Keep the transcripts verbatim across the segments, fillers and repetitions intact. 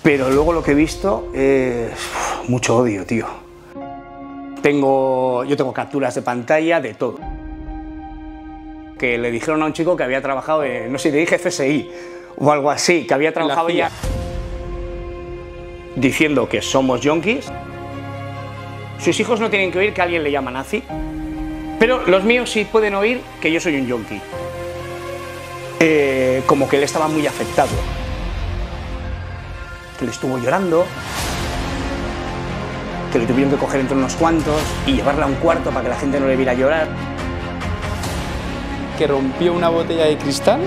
pero luego lo que he visto es uf, mucho odio, tío. Tengo, yo tengo capturas de pantalla de todo. Que le dijeron a un chico que había trabajado en, no sé, te dije C S I o algo así, que había trabajado ya diciendo que somos yonkis. Sus hijos no tienen que oír que alguien le llama nazi, pero los míos sí pueden oír que yo soy un yonki. Eh, como que él estaba muy afectado, que le estuvo llorando, que le tuvieron que coger entre unos cuantos y llevarla a un cuarto para que la gente no le viera llorar. Que rompió una botella de cristal.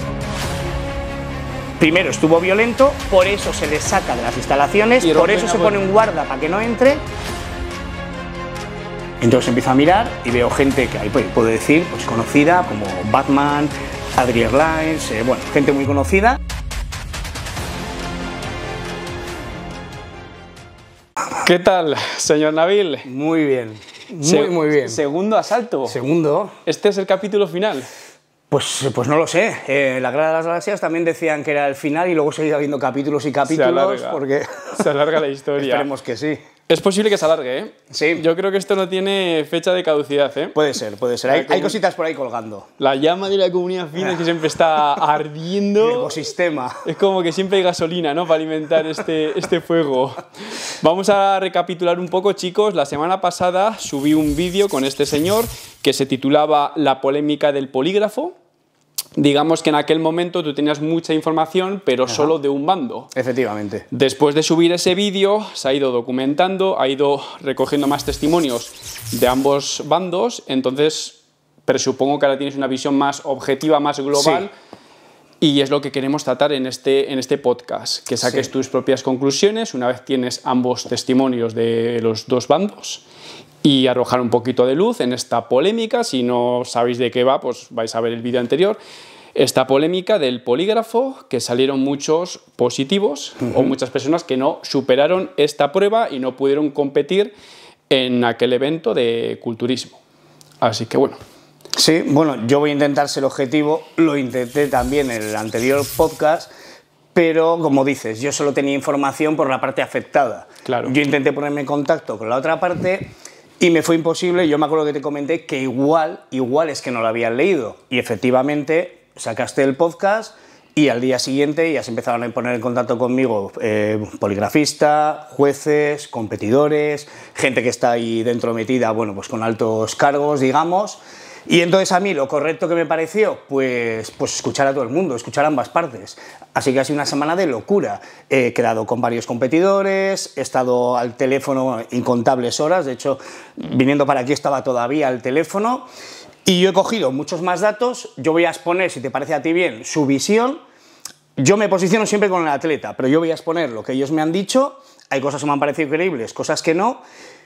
Primero estuvo violento, por eso se le saca de las instalaciones, por eso se pone un guarda para que no entre. Entonces empiezo a mirar y veo gente que ahí puedo decir, pues conocida, como Batman, Adri Airlines, eh, bueno, gente muy conocida. ¿Qué tal, señor Nabil? Muy bien, muy, Se muy bien. Segundo asalto. Segundo. ¿Este es el capítulo final? Pues, pues no lo sé. Eh, la Guerra de las Galaxias también decían que era el final y luego seguía habiendo capítulos y capítulos. Se alarga, porque se alarga la historia. Esperemos que sí. Es posible que se alargue, ¿eh? Sí. Yo creo que esto no tiene fecha de caducidad, ¿eh? Puede ser, puede ser. Hay, hay cositas por ahí colgando. La llama de la comunidad fina que siempre está ardiendo. El ecosistema. Es como que siempre hay gasolina, ¿no? Para alimentar este, este fuego. Vamos a recapitular un poco, chicos. La semana pasada subí un vídeo con este señor que se titulaba La polémica del polígrafo. Digamos que en aquel momento tú tenías mucha información, pero Ajá. solo de un bando. Efectivamente. Después de subir ese vídeo, se ha ido documentando, ha ido recogiendo más testimonios de ambos bandos, entonces presupongo que ahora tienes una visión más objetiva, más global, sí. Y es lo que queremos tratar en este, en este podcast, que saques sí. tus propias conclusiones una vez tienes ambos testimonios de los dos bandos. Y arrojar un poquito de luz en esta polémica. Si no sabéis de qué va, pues vais a ver el vídeo anterior. Esta polémica del polígrafo, que salieron muchos positivos uh-huh. o muchas personas que no superaron esta prueba y no pudieron competir en aquel evento de culturismo. Así que bueno. Sí, bueno, yo voy a intentar ser objetivo. Lo intenté también en el anterior podcast. Pero, como dices, yo solo tenía información por la parte afectada. Claro. Yo intenté ponerme en contacto con la otra parte y me fue imposible. Yo me acuerdo que te comenté que igual, igual es que no lo habían leído. Y efectivamente sacaste el podcast y al día siguiente ya se empezaron a poner en contacto conmigo eh, poligrafistas, jueces, competidores, gente que está ahí dentro metida, bueno, pues con altos cargos, digamos. Y entonces a mí lo correcto que me pareció, pues, pues escuchar a todo el mundo, escuchar ambas partes. Así que ha sido una semana de locura. He quedado con varios competidores, he estado al teléfono incontables horas, de hecho, viniendo para aquí estaba todavía al teléfono, y yo he cogido muchos más datos. Yo voy a exponer, si te parece a ti bien, su visión. Yo me posiciono siempre con el atleta, pero yo voy a exponer lo que ellos me han dicho. Hay cosas que me han parecido creíbles, cosas que no.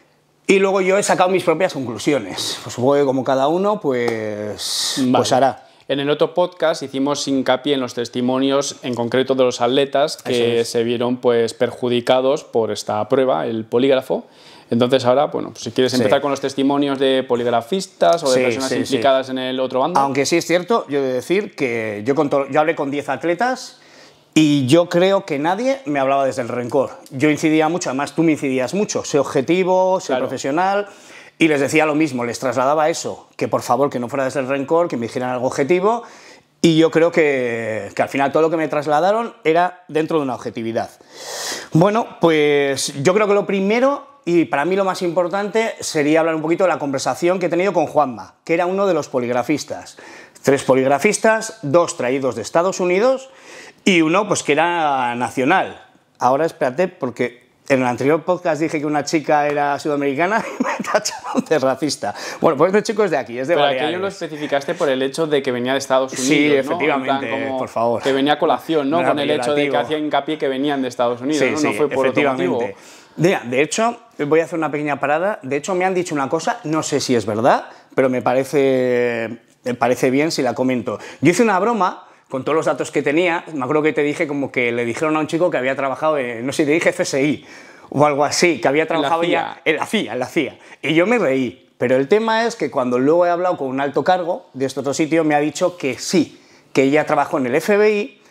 Y luego yo he sacado mis propias conclusiones. Pues supongo que como cada uno, pues, vale. pues hará. En el otro podcast hicimos hincapié en los testimonios, en concreto de los atletas, que es. se vieron pues, perjudicados por esta prueba, el polígrafo. Entonces ahora, bueno, pues si quieres empezar sí. con los testimonios de poligrafistas o de sí, personas sí, implicadas sí. en el otro bando. Aunque sí es cierto, yo he de decir que yo, con yo hablé con diez atletas y yo creo que nadie me hablaba desde el rencor. Yo incidía mucho, además tú me incidías mucho, sé objetivo, sé claro. profesional, y les decía lo mismo, les trasladaba eso, que por favor que no fuera desde el rencor, que me dijeran algo objetivo, y yo creo que, que al final todo lo que me trasladaron era dentro de una objetividad. Bueno, pues yo creo que lo primero, y para mí lo más importante, sería hablar un poquito de la conversación que he tenido con Juanma, que era uno de los poligrafistas. Tres poligrafistas, dos traídos de Estados Unidos, y uno, pues que era nacional. Ahora espérate, porque en el anterior podcast dije que una chica era sudamericana y me tacharon de racista. Bueno, pues este chico es de aquí, es de Pero Baleares. Pero aquello lo especificaste por el hecho de que venía de Estados Unidos, sí, ¿no? efectivamente, como por favor. Que venía a colación, ¿no? No Con el hecho de que hacía hincapié que venían de Estados Unidos, sí, ¿no? Sí, no fue por efectivamente. otro motivo. De, de hecho, voy a hacer una pequeña parada. De hecho, me han dicho una cosa, no sé si es verdad, pero me parece, me parece bien si la comento. Yo hice una broma con todos los datos que tenía. Me acuerdo que te dije como que le dijeron a un chico que había trabajado en, no sé, te dije C S I o algo así, que había trabajado en ya en la C I A, en la C I A. Y yo me reí. Pero el tema es que cuando luego he hablado con un alto cargo de este otro sitio, me ha dicho que sí, que ella trabajó en el F B I,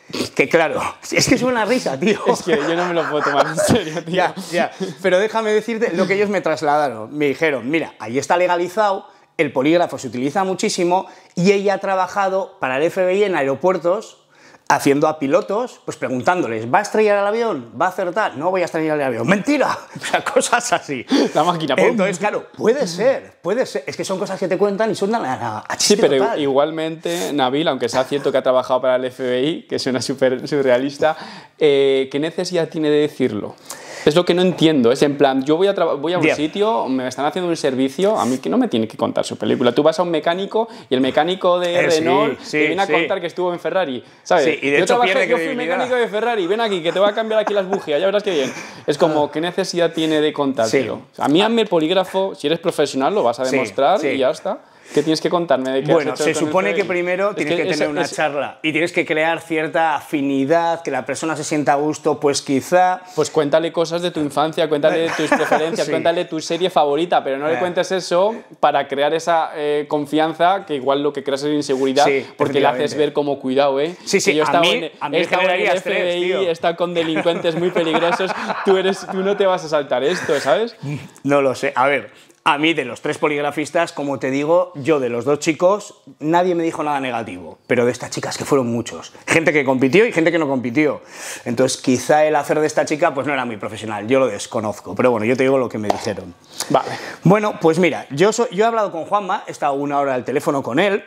Que claro, es que es una risa, tío. Es que yo no me lo puedo tomar en serio, tío. Ya, ya. Pero déjame decirte lo que ellos me trasladaron. Me dijeron, mira, ahí está legalizado, el polígrafo se utiliza muchísimo y ella ha trabajado para el F B I en aeropuertos haciendo a pilotos, pues preguntándoles, ¿va a estrellar el avión? ¿Va a acertar? No voy a estrellar el avión. ¡Mentira! O sea, cosas así. La máquina, ¡pum! Entonces, claro, puede ser, puede ser. Es que son cosas que te cuentan y son a, a, a chiste Sí, pero total. igualmente, Nabil, aunque sea cierto que ha trabajado para el F B I, que suena súper surrealista, eh, ¿qué necesidad tiene de decirlo? Es lo que no entiendo. Es en plan, yo voy a, voy a un Bien. sitio, me están haciendo un servicio, a mí que no me tiene que contar su película. Tú vas a un mecánico y el mecánico de Eh, sí, Renault sí, te viene a sí. contar que estuvo en Ferrari, ¿sabes? Sí, y de yo, hecho trabajé- pierde yo fui credibilidad. mecánico de Ferrari, ven aquí que te voy a cambiar aquí las bujías, ya verás que bien. Es como, ¿qué necesidad tiene de contártelo? Sí. A mí hazme el polígrafo, si eres profesional lo vas a Sí, demostrar sí. y ya está. ¿Qué tienes que contarme de qué has Bueno, hecho se con el supone F B I? que primero Es tienes que, eso- tener una es- charla y tienes que crear cierta afinidad, que la persona se sienta a gusto, pues quizá... Pues cuéntale cosas de tu infancia, cuéntale tus preferencias, Sí. cuéntale tu serie favorita, pero no le Eh. cuentes eso para crear esa eh, confianza que igual lo que creas es inseguridad, Sí, porque le haces efectivamente. ver como cuidado, ¿eh? Sí, sí, Que yo he a estado mí- en, a mí he me estado en el generaría F B I, estrés, tío. he estado con delincuentes muy peligrosos, tú, eres, tú no te vas a saltar esto, ¿sabes? No lo sé. A ver, a mí de los tres poligrafistas, como te digo, yo de los dos chicos, nadie me dijo nada negativo. Pero de estas chicas, que fueron muchos. Gente que compitió y gente que no compitió. Entonces, quizá el hacer de esta chica pues no era muy profesional. Yo lo desconozco. Pero bueno, yo te digo lo que me dijeron. Vale. Bueno, pues mira, yo, so- yo he hablado con Juanma, he estado una hora al teléfono con él.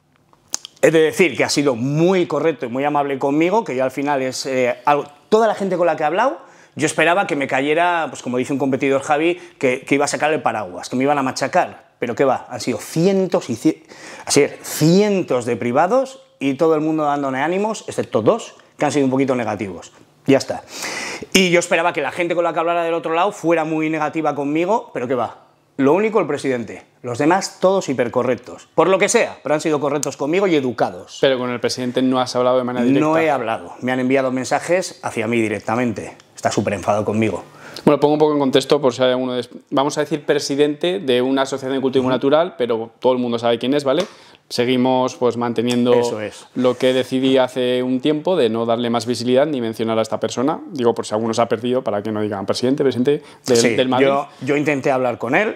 He de decir que ha sido muy correcto y muy amable conmigo, que yo al final es... eh, algo, toda la gente con la que he hablado, yo esperaba que me cayera, pues como dice un competidor Javi, que, que iba a sacar el paraguas, que me iban a machacar. Pero ¿qué va? Han sido cientos y ci- así es, cientos de privados y todo el mundo dándome ánimos, excepto dos, que han sido un poquito negativos. Ya está. Y yo esperaba que la gente con la que hablara del otro lado fuera muy negativa conmigo, pero ¿qué va? Lo único el presidente, los demás todos hipercorrectos, por lo que sea, pero han sido correctos conmigo y educados. Pero con el presidente no has hablado de manera directa. No he hablado, me han enviado mensajes hacia mí directamente, está súper enfadado conmigo. Bueno, pongo un poco en contexto por si hay alguno de... Vamos a decir presidente de una asociación de cultivo natural, pero todo el mundo sabe quién es, ¿vale? Seguimos pues manteniendo Eso es. lo que decidí hace un tiempo de no darle más visibilidad ni mencionar a esta persona. Digo, por si alguno se ha perdido, para que no digan presidente, presidente del, Sí, del Madrid. yo, yo intenté hablar con él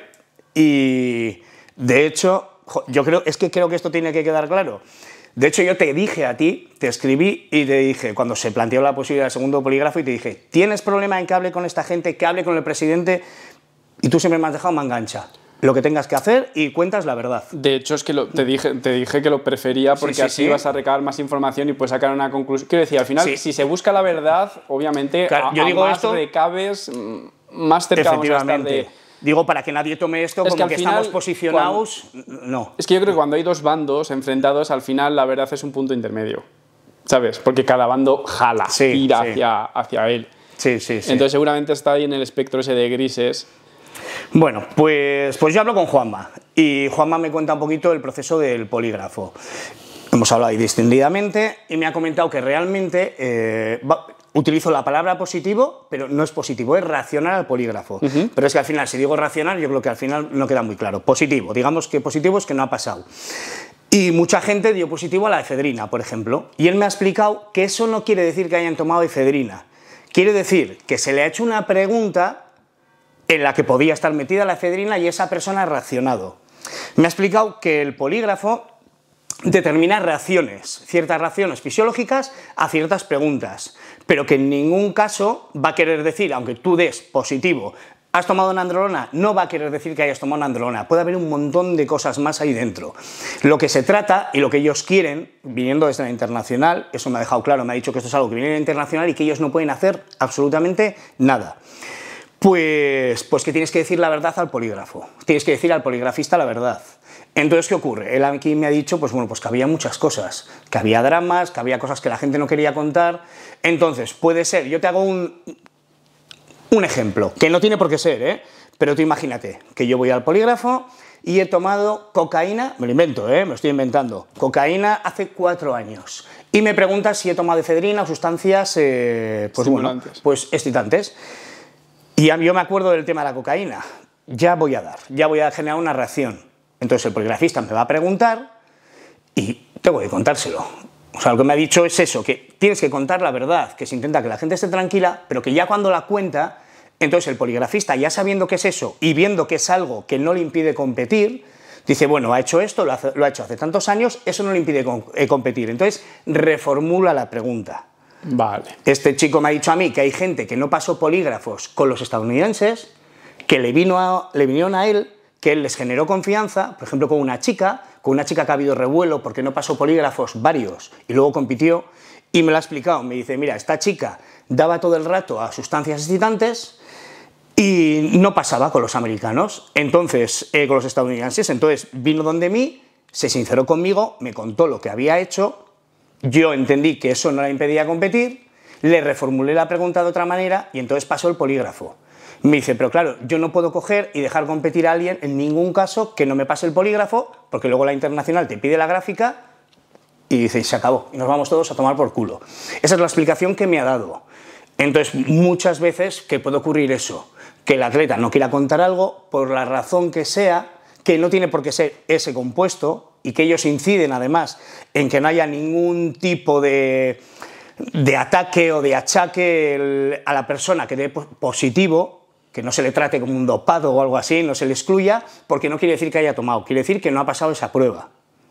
y de hecho, jo, yo creo, es que creo que esto tiene que quedar claro. De hecho, yo te dije a ti, te escribí y te dije, cuando se planteó la posibilidad del segundo polígrafo, y te dije, ¿tienes problema en que hable con esta gente, que hable con el presidente? Y tú siempre me has dejado mangancha. Lo que tengas que hacer y cuentas la verdad. De hecho, es que lo- te, dije, te dije que lo prefería porque Sí, sí, así sí. vas a recabar más información y puedes sacar una conclusión. Quiero decir, al final, Sí. si se busca la verdad, obviamente, Claro, a, yo a digo más esto- recabes, mm, más cerca vamos a estar Efectivamente. de... Digo, para que nadie tome esto Es que como al que, final, estamos posicionados, no. Es que yo creo que cuando hay dos bandos enfrentados, al final la verdad es un punto intermedio, ¿sabes? Porque cada bando jala, Sí, tira sí. hacia, hacia él. Sí, sí, sí. Entonces seguramente está ahí en el espectro ese de grises. Bueno, pues, pues yo hablo con Juanma y Juanma me cuenta un poquito el proceso del polígrafo. Hemos hablado ahí distendidamente y me ha comentado que realmente eh, va- utilizo la palabra positivo, pero no es positivo, es racional al polígrafo. Uh-huh. Pero es que al final, si digo racional, yo creo que al final no queda muy claro. Positivo, digamos que positivo es que no ha pasado. Y mucha gente dio positivo a la efedrina, por ejemplo, y él me ha explicado que eso no quiere decir que hayan tomado efedrina. Quiere decir que se le ha hecho una pregunta en la que podía estar metida la efedrina y esa persona ha reaccionado. Me ha explicado que el polígrafo determina reacciones, ciertas reacciones fisiológicas a ciertas preguntas, pero que en ningún caso va a querer decir, aunque tú des positivo, ¿has tomado una androlona? No va a querer decir que hayas tomado una androlona, puede haber un montón de cosas más ahí dentro. Lo que se trata y lo que ellos quieren, viniendo desde la internacional, eso me ha dejado claro, me ha dicho que esto es algo que viene de la internacional y que ellos no pueden hacer absolutamente nada. Pues, pues que tienes que decir la verdad al polígrafo, tienes que decir al poligrafista la verdad. Entonces, ¿qué ocurre? Él aquí me ha dicho pues, bueno, pues que había muchas cosas, que había dramas, que había cosas que la gente no quería contar. Entonces, puede ser, yo te hago un, un ejemplo, que no tiene por qué ser, ¿eh? Pero tú imagínate que yo voy al polígrafo y he tomado cocaína, me lo invento, ¿eh? Me lo estoy inventando, cocaína hace cuatro años. Y me preguntas si he tomado efedrina o sustancias eh, pues, bueno, pues excitantes. Y yo me acuerdo del tema de la cocaína, ya voy a dar, ya voy a generar una reacción. Entonces el poligrafista me va a preguntar y tengo que contárselo. O sea, lo que me ha dicho es eso, que tienes que contar la verdad, que se intenta que la gente esté tranquila, pero que ya cuando la cuenta, entonces el poligrafista, ya sabiendo que es eso y viendo que es algo que no le impide competir, dice, bueno, ha hecho esto, lo, hace, lo ha hecho hace tantos años, eso no le impide com eh, competir. Entonces reformula la pregunta. Vale. Este chico me ha dicho a mí que hay gente que no pasó polígrafos con los estadounidenses, que le, vino a, le vinieron a él, que él les generó confianza, por ejemplo, con una chica, con una chica que ha habido revuelo porque no pasó polígrafos varios y luego compitió, y me lo ha explicado. Me dice, mira, esta chica daba todo el rato a sustancias excitantes y no pasaba con los americanos, entonces, eh, con los estadounidenses. Entonces vino donde mí, se sinceró conmigo, me contó lo que había hecho, yo entendí que eso no la impedía competir, le reformulé la pregunta de otra manera y entonces pasó el polígrafo. Me dice, pero claro, yo no puedo coger y dejar competir a alguien en ningún caso que no me pase el polígrafo, porque luego la internacional te pide la gráfica y dice, y se acabó, y nos vamos todos a tomar por culo. Esa es la explicación que me ha dado. Entonces, muchas veces que puede ocurrir eso, que el atleta no quiera contar algo por la razón que sea, que no tiene por qué ser ese compuesto y que ellos inciden además en que no haya ningún tipo de, de ataque o de achaque el, a la persona que dé positivo, que no se le trate como un dopado o algo así, no se le excluya, porque no quiere decir que haya tomado, quiere decir que no ha pasado esa prueba.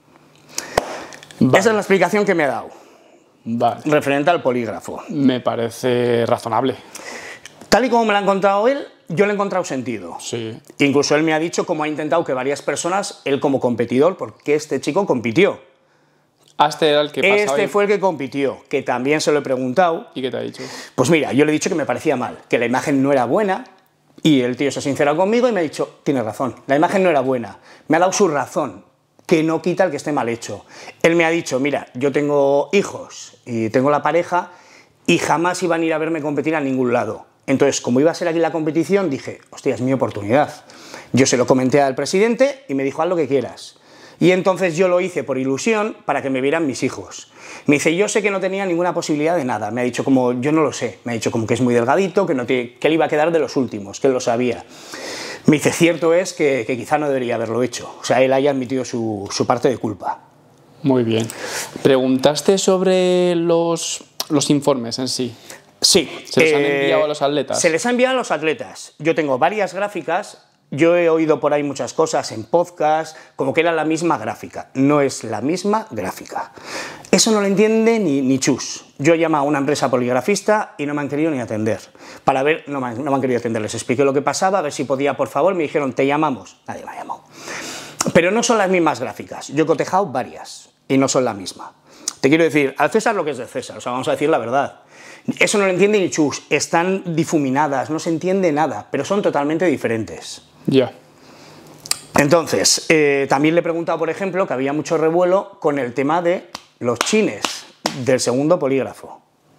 Vale. Esa es la explicación que me ha dado. Vale. Referente al polígrafo. Me parece razonable. Tal y como me lo ha encontrado él, yo le he encontrado sentido. Sí. Incluso él me ha dicho cómo ha intentado que varias personas, él como competidor, porque este chico compitió. Este era el que pasaba. Este y... fue el que compitió, que también se lo he preguntado. ¿Y qué te ha dicho? Pues mira, yo le he dicho que me parecía mal, que la imagen no era buena, y el tío se ha sincerado conmigo y me ha dicho, tienes razón, la imagen no era buena. Me ha dado su razón, que no quita el que esté mal hecho. Él me ha dicho, mira, yo tengo hijos y tengo la pareja y jamás iban a ir a verme competir a ningún lado. Entonces, como iba a ser aquí la competición, dije, hostia, es mi oportunidad. Yo se lo comenté al presidente y me dijo, haz lo que quieras. Y entonces yo lo hice por ilusión para que me vieran mis hijos. Me dice, yo sé que no tenía ninguna posibilidad de nada. Me ha dicho como, yo no lo sé. Me ha dicho como que es muy delgadito, que, no tiene, que él iba a quedar de los últimos, que él lo sabía. Me dice, cierto es que, que quizá no debería haberlo hecho. O sea, él haya admitido su, su parte de culpa. Muy bien. ¿Preguntaste sobre los, los informes en sí? Sí. ¿Se los eh, han enviado a los atletas? Se les ha enviado a los atletas. Yo tengo varias gráficas. Yo he oído por ahí muchas cosas en podcast, como que era la misma gráfica. No es la misma gráfica. Eso no lo entiende ni, ni chus. Yo he llamado a una empresa poligrafista y no me han querido ni atender. Para ver, no me, han, no me han querido atender. Les expliqué lo que pasaba, a ver si podía, por favor. Me dijeron, te llamamos. Nadie me ha llamado. Pero no son las mismas gráficas. Yo he cotejado varias y no son la misma. Te quiero decir, al César lo que es de César. O sea, vamos a decir la verdad. Eso no lo entiende ni chus. Están difuminadas, no se entiende nada, pero son totalmente diferentes. Ya. Yeah. Entonces, eh, también le he preguntado, por ejemplo, que había mucho revuelo con el tema de los chines del segundo polígrafo.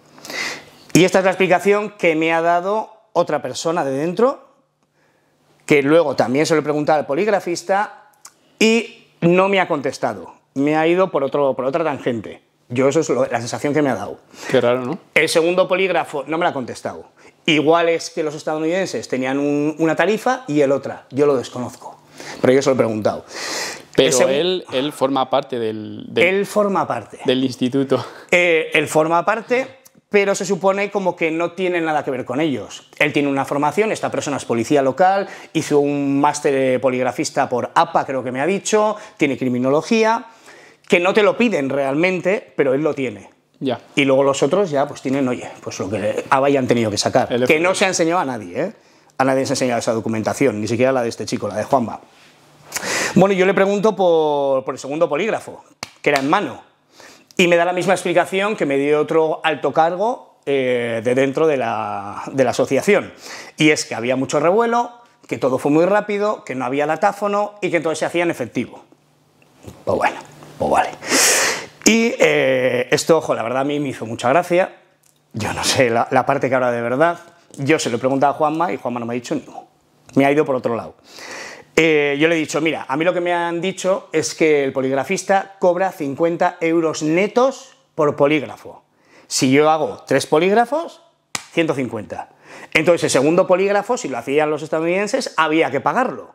Y esta es la explicación que me ha dado otra persona de dentro, que luego también se lo he preguntado al poligrafista y no me ha contestado. Me ha ido por, otro, por otra tangente. Yo eso es lo, la sensación que me ha dado. Qué raro, ¿no? El segundo polígrafo no me lo ha contestado. Igual es que los estadounidenses tenían un, una tarifa y el otra. Yo lo desconozco, pero yo se lo he preguntado. Pero él, él forma parte del, del... Él forma parte. Del instituto. Eh, él forma parte, pero se supone como que no tiene nada que ver con ellos. Él tiene una formación, esta persona es policía local, hizo un máster de poligrafista por A P A, creo que me ha dicho, tiene criminología, que no te lo piden realmente, pero él lo tiene. Ya. Y luego los otros ya pues tienen, oye, pues lo que hayan tenido que sacar. El que no se ha enseñado a nadie, ¿eh? A nadie se ha enseñado esa documentación, ni siquiera la de este chico, la de Juanma. Bueno, yo le pregunto por, por el segundo polígrafo, que era en mano, y me da la misma explicación que me dio otro alto cargo eh, de dentro de la, de la asociación. Y es que había mucho revuelo, que todo fue muy rápido, que no había datáfono y que entonces se hacía en efectivo. Pues bueno, pues vale. Y eh, esto, ojo, la verdad a mí me hizo mucha gracia. Yo no sé la, la parte que ahora de verdad. Yo se lo he preguntado a Juanma y Juanma no me ha dicho ni uno. Me ha ido por otro lado. Eh, yo le he dicho, mira, a mí lo que me han dicho es que el poligrafista cobra cincuenta euros netos por polígrafo. Si yo hago tres polígrafos, ciento cincuenta. Entonces el segundo polígrafo, si lo hacían los estadounidenses, había que pagarlo.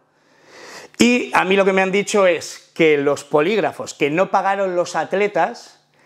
Y a mí lo que me han dicho es que los polígrafos que no pagaron los atletas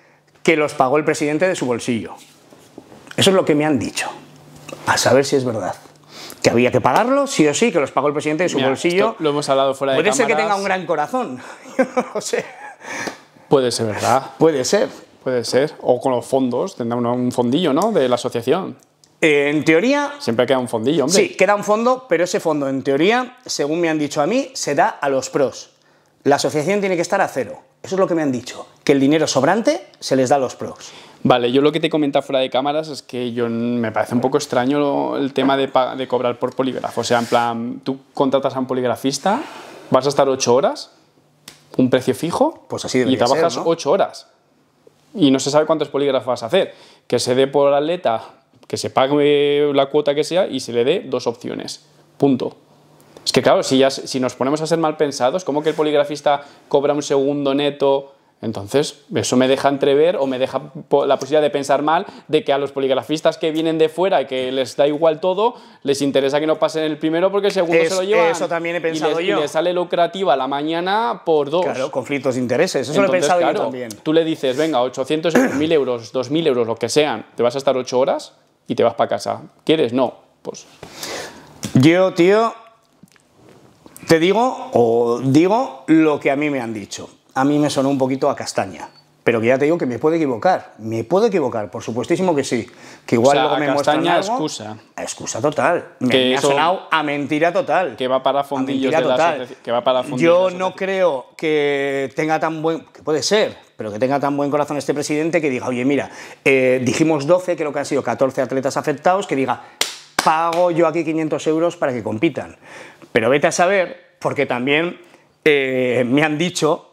que los pagó el presidente de su bolsillo. Eso es lo que me han dicho. A saber si es verdad. Que había que pagarlo, sí o sí, que los pagó el presidente de su Mira, bolsillo. lo hemos hablado fuera de Puede ser cámaras. que tenga un gran corazón. Yo no lo sé. Puede ser verdad. Puede ser. Puede ser. O con los fondos, tendrá un, un fondillo, ¿no? De la asociación. Eh, en teoría... Siempre queda un fondillo, hombre. Sí, queda un fondo, pero ese fondo, en teoría, según me han dicho a mí, se da a los pros. La asociación tiene que estar a cero. Eso es lo que me han dicho. Que el dinero sobrante se les da a los pros. Vale, yo lo que te he comentado fuera de cámaras es que yo me parece un poco extraño el tema de, de cobrar por polígrafo. O sea, en plan, tú contratas a un poligrafista, vas a estar ocho horas, un precio fijo, Pues así y debería trabajas ser, ¿no? ocho horas. Y no se sabe cuántos polígrafos vas a hacer. Que se dé por atleta, que se pague la cuota que sea y se le dé dos opciones. Punto. Es que claro, si, ya, si nos ponemos a ser mal pensados, ¿cómo que el poligrafista cobra un segundo neto? Entonces, eso me deja entrever o me deja la posibilidad de pensar mal de que a los poligrafistas que vienen de fuera y que les da igual todo, les interesa que no pasen el primero porque el segundo Es- se lo llevan. eso también he pensado y les, yo. Y les sale lucrativa la mañana por dos. Claro, conflictos de intereses. Eso lo he Entonces, pensado claro, yo también. tú le dices, venga, ochocientos euros, mil euros, dos mil euros, lo que sean, te vas a estar ocho horas y te vas para casa. ¿Quieres? No. Pues Yo, tío, te digo, o digo lo que a mí me han dicho. A mí me sonó un poquito a castaña. Pero que ya te digo que me puedo equivocar. Me puedo equivocar, por supuestísimo que sí. Que igual O sea, luego a me muestran castaña, algo. excusa. Excusa total. Me, Que me ha eso- sonado a mentira total. que va para A fondillos mentira de la total. asociación. Que va para fondillos Yo de la no asociación. creo que tenga tan buen... que puede ser, pero que tenga tan buen corazón este presidente que diga, oye, mira, eh, dijimos doce, creo que han sido catorce atletas afectados, que diga, pago yo aquí quinientos euros para que compitan. Pero vete a saber, porque también eh, me han dicho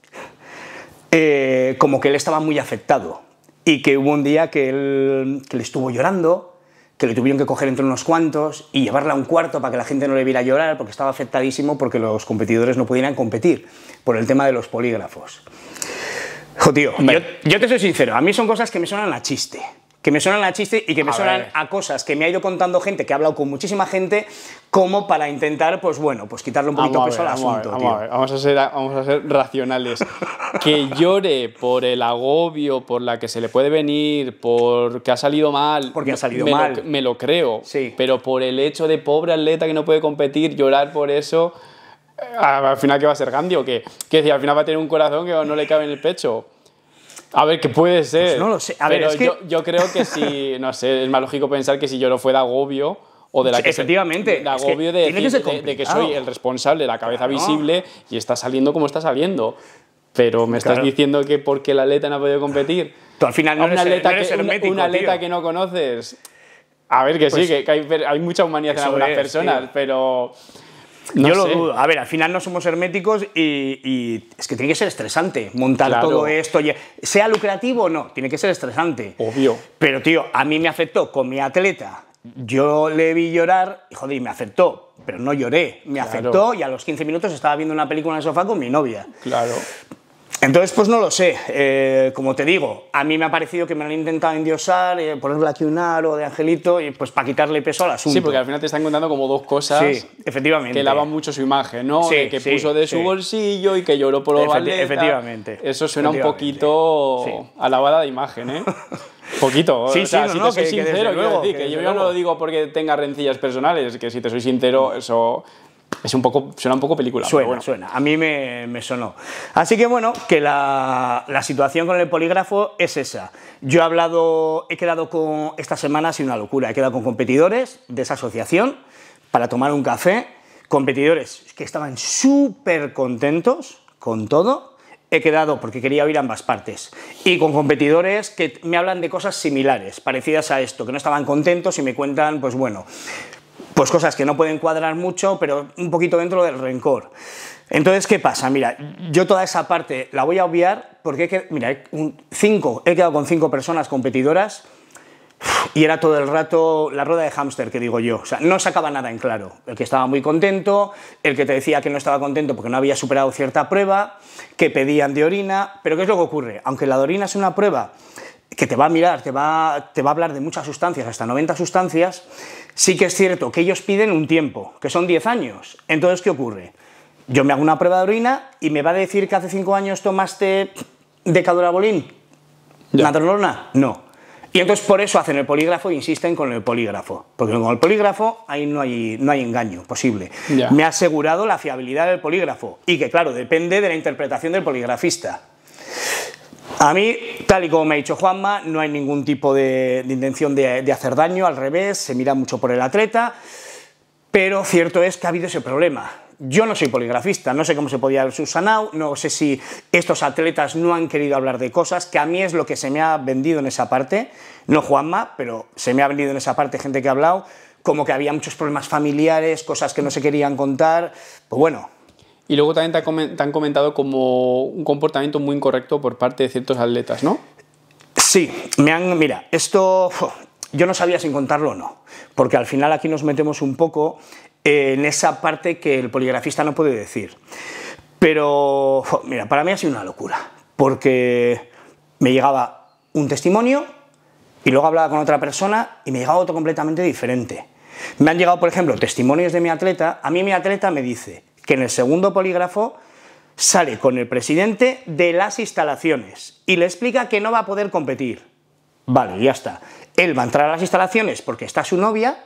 eh, como que él estaba muy afectado y que hubo un día que él que le estuvo llorando, que le tuvieron que coger entre unos cuantos y llevarla a un cuarto para que la gente no le viera llorar porque estaba afectadísimo porque los competidores no pudieran competir por el tema de los polígrafos. Jo, tío, yo, yo te soy sincero, a mí son cosas que me suenan a chiste. Que me suenan a chiste y que me A suenan ver. a cosas que me ha ido contando gente, que ha hablado con muchísima gente, como para intentar, pues bueno, pues quitarle un poquito de Vamos a peso ver, al vamos a ver, asunto, vamos tío. a ver, vamos a ser, vamos a ser racionales. Que llore por el agobio, por la que se le puede venir, por que ha salido mal. Porque ha salido me mal. Lo, me lo creo. Sí. Pero por el hecho de pobre atleta que no puede competir, llorar por eso, eh, al final, ¿qué va a ser? ¿Gandhi o qué? Que decir, al final va a tener un corazón que no le cabe en el pecho. A ver, que puede ser. Pues no lo sé. A ver, pero es que- yo, yo creo que si, no sé, es más lógico pensar que si yo no fuera agobio o de la Sí, que se- efectivamente, de es que agobio de, tiene que decir- ser de- de que complicado. soy el responsable, la cabeza Claro. visible y está saliendo como está saliendo. Pero me estás Claro. diciendo que porque el atleta no ha podido competir. Tú al final no A un eres, atleta, no eres que, un- hermético, un atleta tío. que no conoces. A ver, que sí, Pues- que, que hay, hay mucha humanidad en Eso algunas es, personas, tío. pero. No Yo sé. lo dudo. A ver, al final no somos herméticos y, y es que tiene que ser estresante montar Claro. todo esto. y- Sea lucrativo o no, tiene que ser estresante. Obvio. Pero, tío, a mí me afectó con mi atleta. Yo le vi llorar y, joder, me afectó. Pero no lloré. Me Claro. afectó y a los quince minutos estaba viendo una película en el sofá con mi novia. Claro. Entonces, pues no lo sé. Eh, como te digo, a mí me ha parecido que me han intentado endiosar, eh, ponerle aquí un aro de angelito, y pues para quitarle peso al asunto. Sí, porque al final te están contando como dos cosas. Sí, efectivamente. Que lavan mucho su imagen, ¿no? Sí, De que sí, puso de su sí. bolsillo y que lloró por los Efecti- atletas. efectivamente, Eso suena un efectivamente. poquito Sí. a lavada de imagen, ¿eh? Poquito. Sí, o sea, sí, no, si no, te soy que- que desde sincero, quiero luego, decir que que yo desde ya no luego. lo digo porque tenga rencillas personales, que si te soy sincero, eso es un poco, suena un poco película. Suena, pero bueno. suena. A mí me, me sonó. Así que bueno, que la, la situación con el polígrafo es esa. Yo he hablado, he quedado con, esta semana ha sido una locura, he quedado con competidores de esa asociación para tomar un café, competidores que estaban súper contentos con todo. He quedado porque quería oír ambas partes y con competidores que me hablan de cosas similares, parecidas a esto, que no estaban contentos y me cuentan, pues bueno, pues cosas que no pueden cuadrar mucho, pero un poquito dentro del rencor. Entonces, ¿qué pasa? Mira, yo toda esa parte la voy a obviar porque, he que- mira, he, un- cinco, he quedado con cinco personas competidoras y era todo el rato la rueda de hámster, que digo yo. O sea, no sacaba nada en claro. El que estaba muy contento, el que te decía que no estaba contento porque no había superado cierta prueba, que pedían de orina. Pero ¿qué es lo que ocurre? Aunque la de orina es una prueba que te va a mirar, te va, te va a hablar de muchas sustancias, hasta noventa sustancias, sí que es cierto que ellos piden un tiempo, que son diez años. Entonces, ¿qué ocurre? Yo me hago una prueba de orina y me va a decir que hace cinco años tomaste Decadurabolín. Ya. ¿Madrolona? No. Y entonces por eso hacen el polígrafo e insisten con el polígrafo. Porque con el polígrafo ahí no hay, no hay engaño posible. Ya. Me ha asegurado la fiabilidad del polígrafo. Y que, claro, depende de la interpretación del poligrafista. A mí, tal y como me ha dicho Juanma, no hay ningún tipo de, de intención de, de hacer daño, al revés, se mira mucho por el atleta, pero cierto es que ha habido ese problema. Yo no soy poligrafista, no sé cómo se podía haber subsanado, no sé si estos atletas no han querido hablar de cosas, que a mí es lo que se me ha vendido en esa parte, no Juanma, pero se me ha vendido en esa parte gente que ha hablado, como que había muchos problemas familiares, cosas que no se querían contar, pues bueno. Y luego también te, ha te han comentado como un comportamiento muy incorrecto por parte de ciertos atletas, ¿no? Sí, me han, mira, esto yo no sabía sin contarlo o no, porque al final aquí nos metemos un poco en esa parte que el poligrafista no puede decir. Pero, mira, para mí ha sido una locura, porque me llegaba un testimonio y luego hablaba con otra persona y me llegaba otro completamente diferente. Me han llegado, por ejemplo, testimonios de mi atleta. A mí mi atleta me dice que en el segundo polígrafo sale con el presidente de las instalaciones y le explica que no va a poder competir. Vale, ya está. Él va a entrar a las instalaciones porque está su novia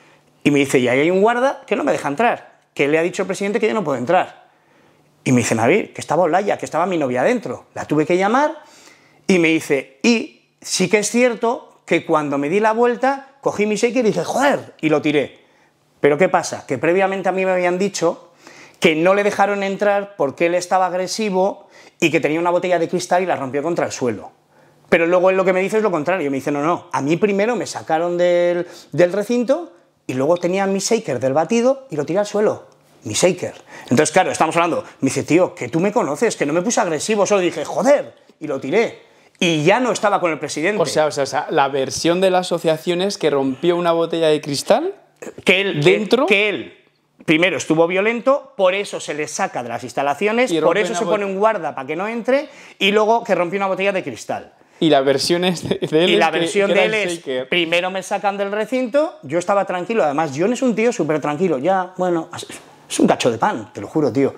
y me dice, y ahí hay un guarda que no me deja entrar, que le ha dicho el presidente que yo no puedo entrar. Y me dice, Nabil, que estaba Olaya, que estaba mi novia adentro. La tuve que llamar y me dice, y sí que es cierto que cuando me di la vuelta, cogí mi shaker y dije, joder, y lo tiré. Pero ¿qué pasa? Que previamente a mí me habían dicho que no le dejaron entrar porque él estaba agresivo y que tenía una botella de cristal y la rompió contra el suelo. Pero luego él lo que me dice es lo contrario, me dice, no, no, a mí primero me sacaron del, del recinto y luego tenía mi shaker del batido y lo tiré al suelo, mi shaker. Entonces, claro, estamos hablando, me dice, tío, que tú me conoces, que no me puse agresivo, solo dije, joder, y lo tiré. Y ya no estaba con el presidente. O sea, o sea, o sea la versión de la asociación es que rompió una botella de cristal que él, dentro... Que, que él primero estuvo violento, por eso se le saca de las instalaciones, por eso se pone un guarda para que no entre, y luego que rompió una botella de cristal. Y la versión es de él y la es versión que, que de él es, primero me sacan del recinto, yo estaba tranquilo, además John es un tío súper tranquilo, ya, bueno, es un cacho de pan, te lo juro, tío.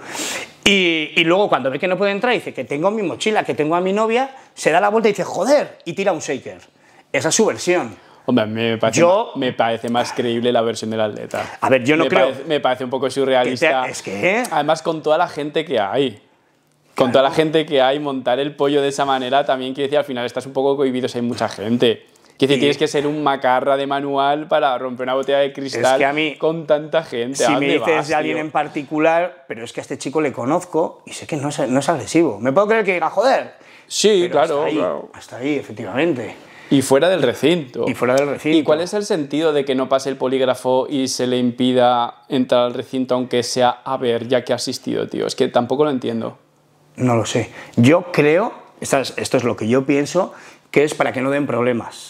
Y, y luego cuando ve que no puede entrar, dice que tengo mi mochila, que tengo a mi novia, se da la vuelta y dice, joder, y tira un shaker. Esa es su versión. Hombre, me parece, yo, me parece más creíble la versión del atleta. A ver, yo no me creo... Parece, me parece un poco surrealista. Te, es que... Además, con toda la gente que hay. Con toda la gente que hay, montar el pollo de esa manera también quiere decir, al final estás un poco cohibido si hay mucha gente. Quiere decir, sí. Tienes que ser un macarra de manual para romper una botella de cristal es que a mí, con tanta gente. Si me dices vas, de alguien tío? en particular, pero es que a este chico le conozco y sé que no es, no es agresivo. Me puedo creer que diga, joder. Sí, pero claro, hasta ahí, claro. Hasta ahí, efectivamente. Y fuera del recinto. Y fuera del recinto. ¿Y cuál es el sentido de que no pase el polígrafo y se le impida entrar al recinto aunque sea a ver, ya que ha asistido, tío? Es que tampoco lo entiendo. No lo sé. Yo creo, esto es, esto es lo que yo pienso, que es para que no den problemas.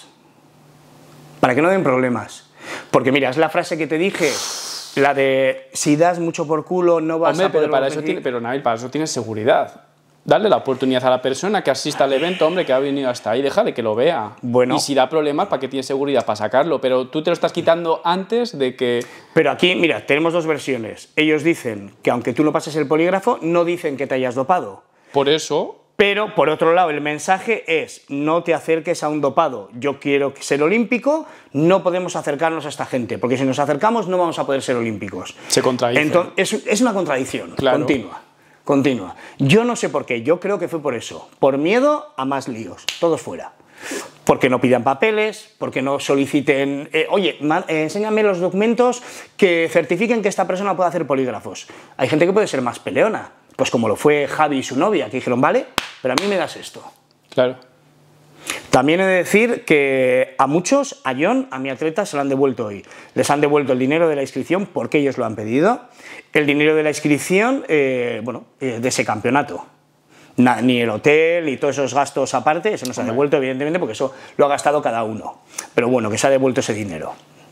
Para que no den problemas. Porque mira, es la frase que te dije, la de si das mucho por culo no vas hombre, a poder... Pero, para eso, tiene, pero Nabil, para eso tienes seguridad. Darle la oportunidad a la persona que asista al evento, hombre, que ha venido hasta ahí, déjale que lo vea. Bueno. Y si da problemas, ¿para qué tienes seguridad? Para sacarlo. Pero tú te lo estás quitando antes de que... Pero aquí, mira, tenemos dos versiones. Ellos dicen que aunque tú no pases el polígrafo, no dicen que te hayas dopado. Por eso... Pero, por otro lado, el mensaje es, no te acerques a un dopado. Yo quiero ser olímpico, no podemos acercarnos a esta gente, porque si nos acercamos no vamos a poder ser olímpicos. Se contradice. Entonces, es, es una contradicción claro. continua. Continua. Yo no sé por qué, yo creo que fue por eso. Por miedo a más líos, todos fuera. Porque no pidan papeles, porque no soliciten... Eh, oye, man, eh, enséñame los documentos que certifiquen que esta persona puede hacer polígrafos. Hay gente que puede ser más peleona, pues como lo fue Javi y su novia, que dijeron, vale, pero a mí me das esto. Claro. También he de decir que a muchos, a John, a mi atleta, se lo han devuelto hoy. Les han devuelto el dinero de la inscripción porque ellos lo han pedido. El dinero de la inscripción, eh, bueno, eh, de ese campeonato. Na, ni el hotel, ni todos esos gastos aparte, eso no se ha devuelto, evidentemente, porque eso lo ha gastado cada uno. Pero bueno, que se ha devuelto ese dinero.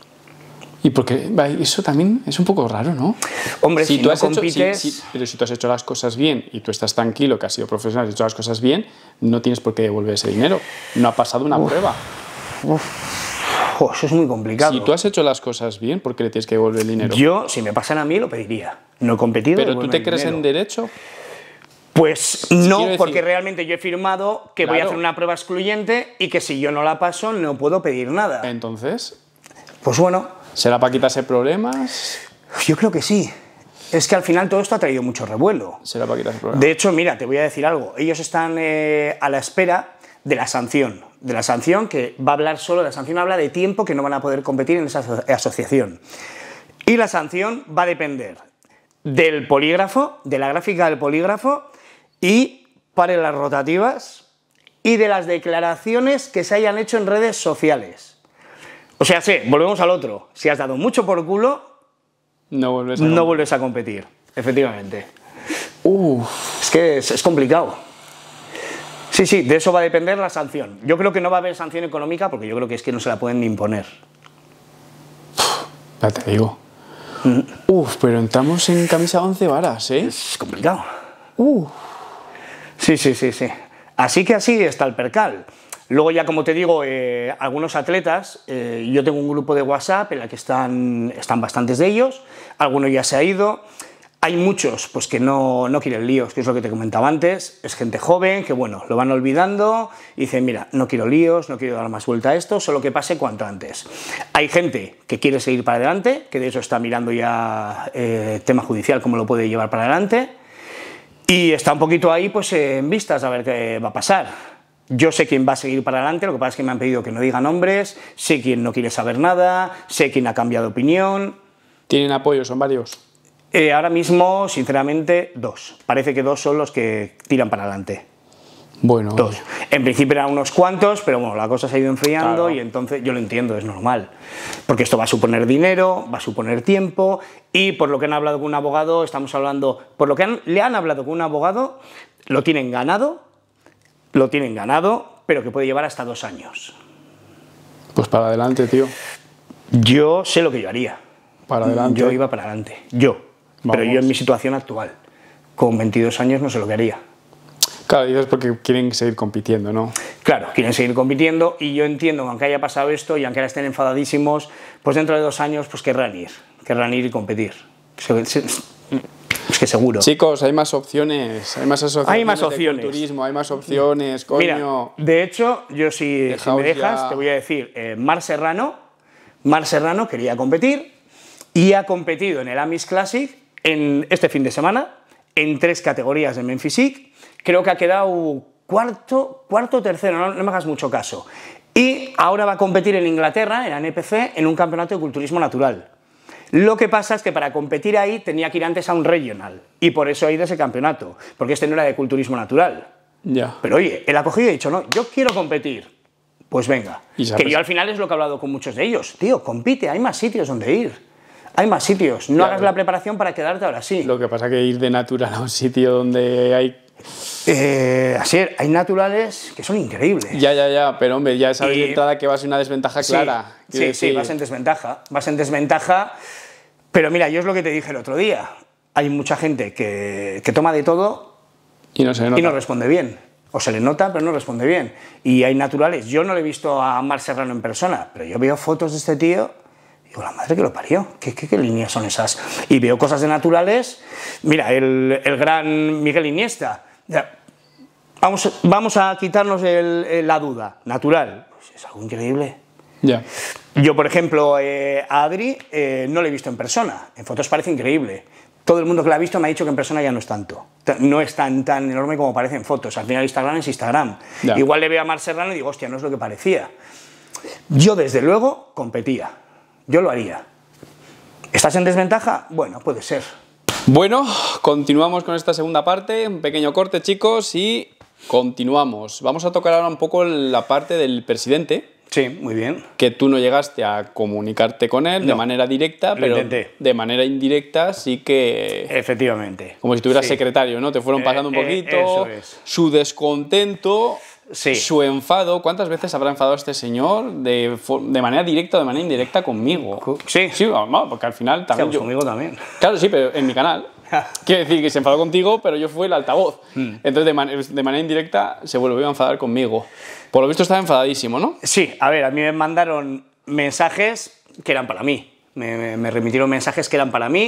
Y porque eso también es un poco raro, ¿no? Hombre, si, si tú no has compites... Hecho, si, si, pero si tú has hecho las cosas bien y tú estás tranquilo, que has sido profesional y has hecho las cosas bien, no tienes por qué devolver ese dinero. No ha pasado una uf, prueba. Uf, oh, eso es muy complicado. Si tú has hecho las cosas bien, ¿por qué le tienes que devolver el dinero? Yo, si me pasan a mí, lo pediría. No he competido. ¿Pero tú te crees dinero. en derecho? Pues no, decir, porque realmente yo he firmado que claro. voy a hacer una prueba excluyente y que si yo no la paso no puedo pedir nada. Entonces, Pues bueno, ¿será para quitarse problemas? yo creo que sí. Es que al final todo esto ha traído mucho revuelo. ¿Será para quitarse problemas? De hecho, mira, te voy a decir algo. Ellos están eh, a la espera de la sanción. De la sanción que va a hablar solo, la sanción habla de tiempo que no van a poder competir en esa aso- asociación. Y la sanción va a depender del polígrafo, de la gráfica del polígrafo y para las rotativas y de las declaraciones que se hayan hecho en redes sociales. O sea, sí, volvemos al otro. Si has dado mucho por culo, No vuelves a no vuelves a competir, efectivamente. Uf, Es que es, es complicado. Sí, sí, de eso va a depender la sanción. Yo creo que no va a haber sanción económica porque yo creo que es que no se la pueden ni imponer. ya te digo. Uf, pero entramos en camisa once varas, ¿eh? Es complicado. Uf. Sí, sí, sí, sí. Así que así está el percal. Luego ya, como te digo, eh, algunos atletas, eh, yo tengo un grupo de WhatsApp en el que están, están bastantes de ellos, alguno ya se ha ido, hay muchos pues que no, no quieren líos, que es lo que te comentaba antes, es gente joven que bueno, lo van olvidando y dicen, mira, no quiero líos, no quiero dar más vuelta a esto, solo que pase cuanto antes. Hay gente que quiere seguir para adelante, que de eso está mirando ya eh, tema judicial, cómo lo puede llevar para adelante, y está un poquito ahí pues en vistas a ver qué va a pasar. Yo sé quién va a seguir para adelante, lo que pasa es que me han pedido que no diga nombres, sé quién no quiere saber nada, sé quién ha cambiado de opinión. ¿Tienen apoyo? ¿Son varios? Eh, ahora mismo, sinceramente, dos. Parece que dos son los que tiran para adelante. Bueno, Dos. En principio eran unos cuantos, pero bueno, la cosa se ha ido enfriando Claro. y entonces yo lo entiendo, es normal. Porque esto va a suponer dinero, va a suponer tiempo y por lo que han hablado con un abogado, estamos hablando, por lo que han- le han hablado con un abogado, lo tienen ganado, lo tienen ganado, pero que puede llevar hasta dos años. pues para adelante, tío. Yo sé lo que yo haría. Para adelante. Yo iba para adelante. Yo. Pero Vamos. yo en mi situación actual, con veintidós años, no sé lo que haría. Claro, dices porque quieren seguir compitiendo, ¿no? Claro, quieren seguir compitiendo y yo entiendo que aunque haya pasado esto y aunque ahora estén enfadadísimos, pues dentro de dos años pues querrán ir, querrán ir y competir. Se- se- Es que seguro. Chicos, hay más opciones. Hay más asociaciones. Hay más de opciones. culturismo, hay más opciones, coño. Mira, de hecho, yo si, si Dejaos me dejas, ya. te voy a decir, eh, Mar Serrano, Mar Serrano quería competir y ha competido en el Amis Classic en este fin de semana en tres categorías de Men Physique. Creo que ha quedado cuarto, cuarto o tercero, no, no me hagas mucho caso. Y ahora va a competir en Inglaterra, en la N P C, en un campeonato de culturismo natural. Lo que pasa es que para competir ahí tenía que ir antes a un regional y por eso ha ido a ese campeonato, porque este no era de culturismo natural. Ya. Pero oye, él ha cogido y ha dicho, no, yo quiero competir. Pues venga. Y Que sabes- yo al final es lo que he hablado con muchos de ellos. Tío, compite, hay más sitios donde ir. Hay más sitios. No Claro. hagas la preparación para quedarte ahora sí. Lo que pasa es que ir de natural a un sitio donde hay... Eh, así es, hay naturales que son increíbles. Ya, ya, ya, pero hombre, ya sabes Y- de entrada que va a ser una desventaja Sí, clara. Sí, Quiero sí, decir, vas en desventaja. Vas en desventaja. Pero mira, yo es lo que te dije el otro día. Hay mucha gente que, que toma de todo Y no se nota. y no responde bien. O se le nota, pero no responde bien. Y hay naturales. Yo no le he visto a Mar Serrano en persona, pero yo veo fotos de este tío y digo, la madre que lo parió. ¿Qué, qué, qué líneas son esas? Y veo cosas de naturales. Mira, el, el gran Miguel Iniesta. Ya, Vamos, vamos a quitarnos el- el- la duda. Natural. Pues es algo increíble. Ya. Yo, por ejemplo, eh, a Adri eh, no lo he visto en persona. En fotos parece increíble. Todo el mundo que la ha visto me ha dicho que en persona ya no es tanto. No es tan, tan enorme como parece en fotos. Al final Instagram es Instagram. Ya. Igual le veo a Mar Serrano y digo, hostia, no es lo que parecía. Yo, desde luego, competía. Yo lo haría. ¿Estás en desventaja? Bueno, puede ser. Bueno, continuamos con esta segunda parte. Un pequeño corte, chicos, y continuamos. Vamos a tocar ahora un poco la parte del presidente, Sí, muy bien. que tú no llegaste a comunicarte con él de No, manera directa, lo pero intenté. de manera indirecta sí que... Efectivamente. Como si tuvieras Sí. secretario, ¿no? Te fueron Eh, pasando un eh, poquito, eso es. su descontento, Sí. su enfado. ¿Cuántas veces habrá enfadado este señor de, fo- de manera directa o de manera indirecta conmigo? Sí. Sí, vamos, porque al final también Estamos yo... conmigo también. Claro, sí, pero en mi canal. Quiere decir que se enfadó contigo, pero yo fui el altavoz. Entonces, de, man- de manera indirecta, se volvió a enfadar conmigo. Por lo visto estaba enfadadísimo, ¿no? Sí, a ver, a mí me mandaron mensajes que eran para mí. Me, me- me remitieron mensajes que eran para mí.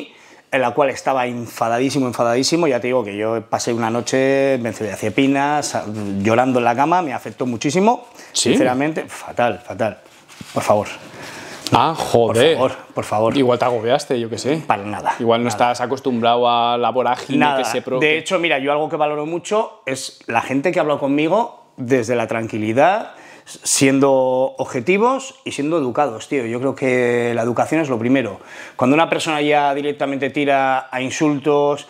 en la cual estaba enfadadísimo, enfadadísimo. Ya te digo que yo pasé una noche benzodiazepinas, llorando en la cama, me afectó muchísimo. ¿Sí? Sinceramente, fatal, fatal. Por favor. Ah, joder. Por favor, por favor. Igual te agobiaste, yo qué sé. Para nada. Igual no nada. estás acostumbrado a la vorágine Nada. que se pro... De hecho, mira, yo algo que valoro mucho es la gente que ha hablado conmigo desde la tranquilidad, siendo objetivos y siendo educados, tío. Yo creo que la educación es lo primero. Cuando una persona ya directamente tira a insultos,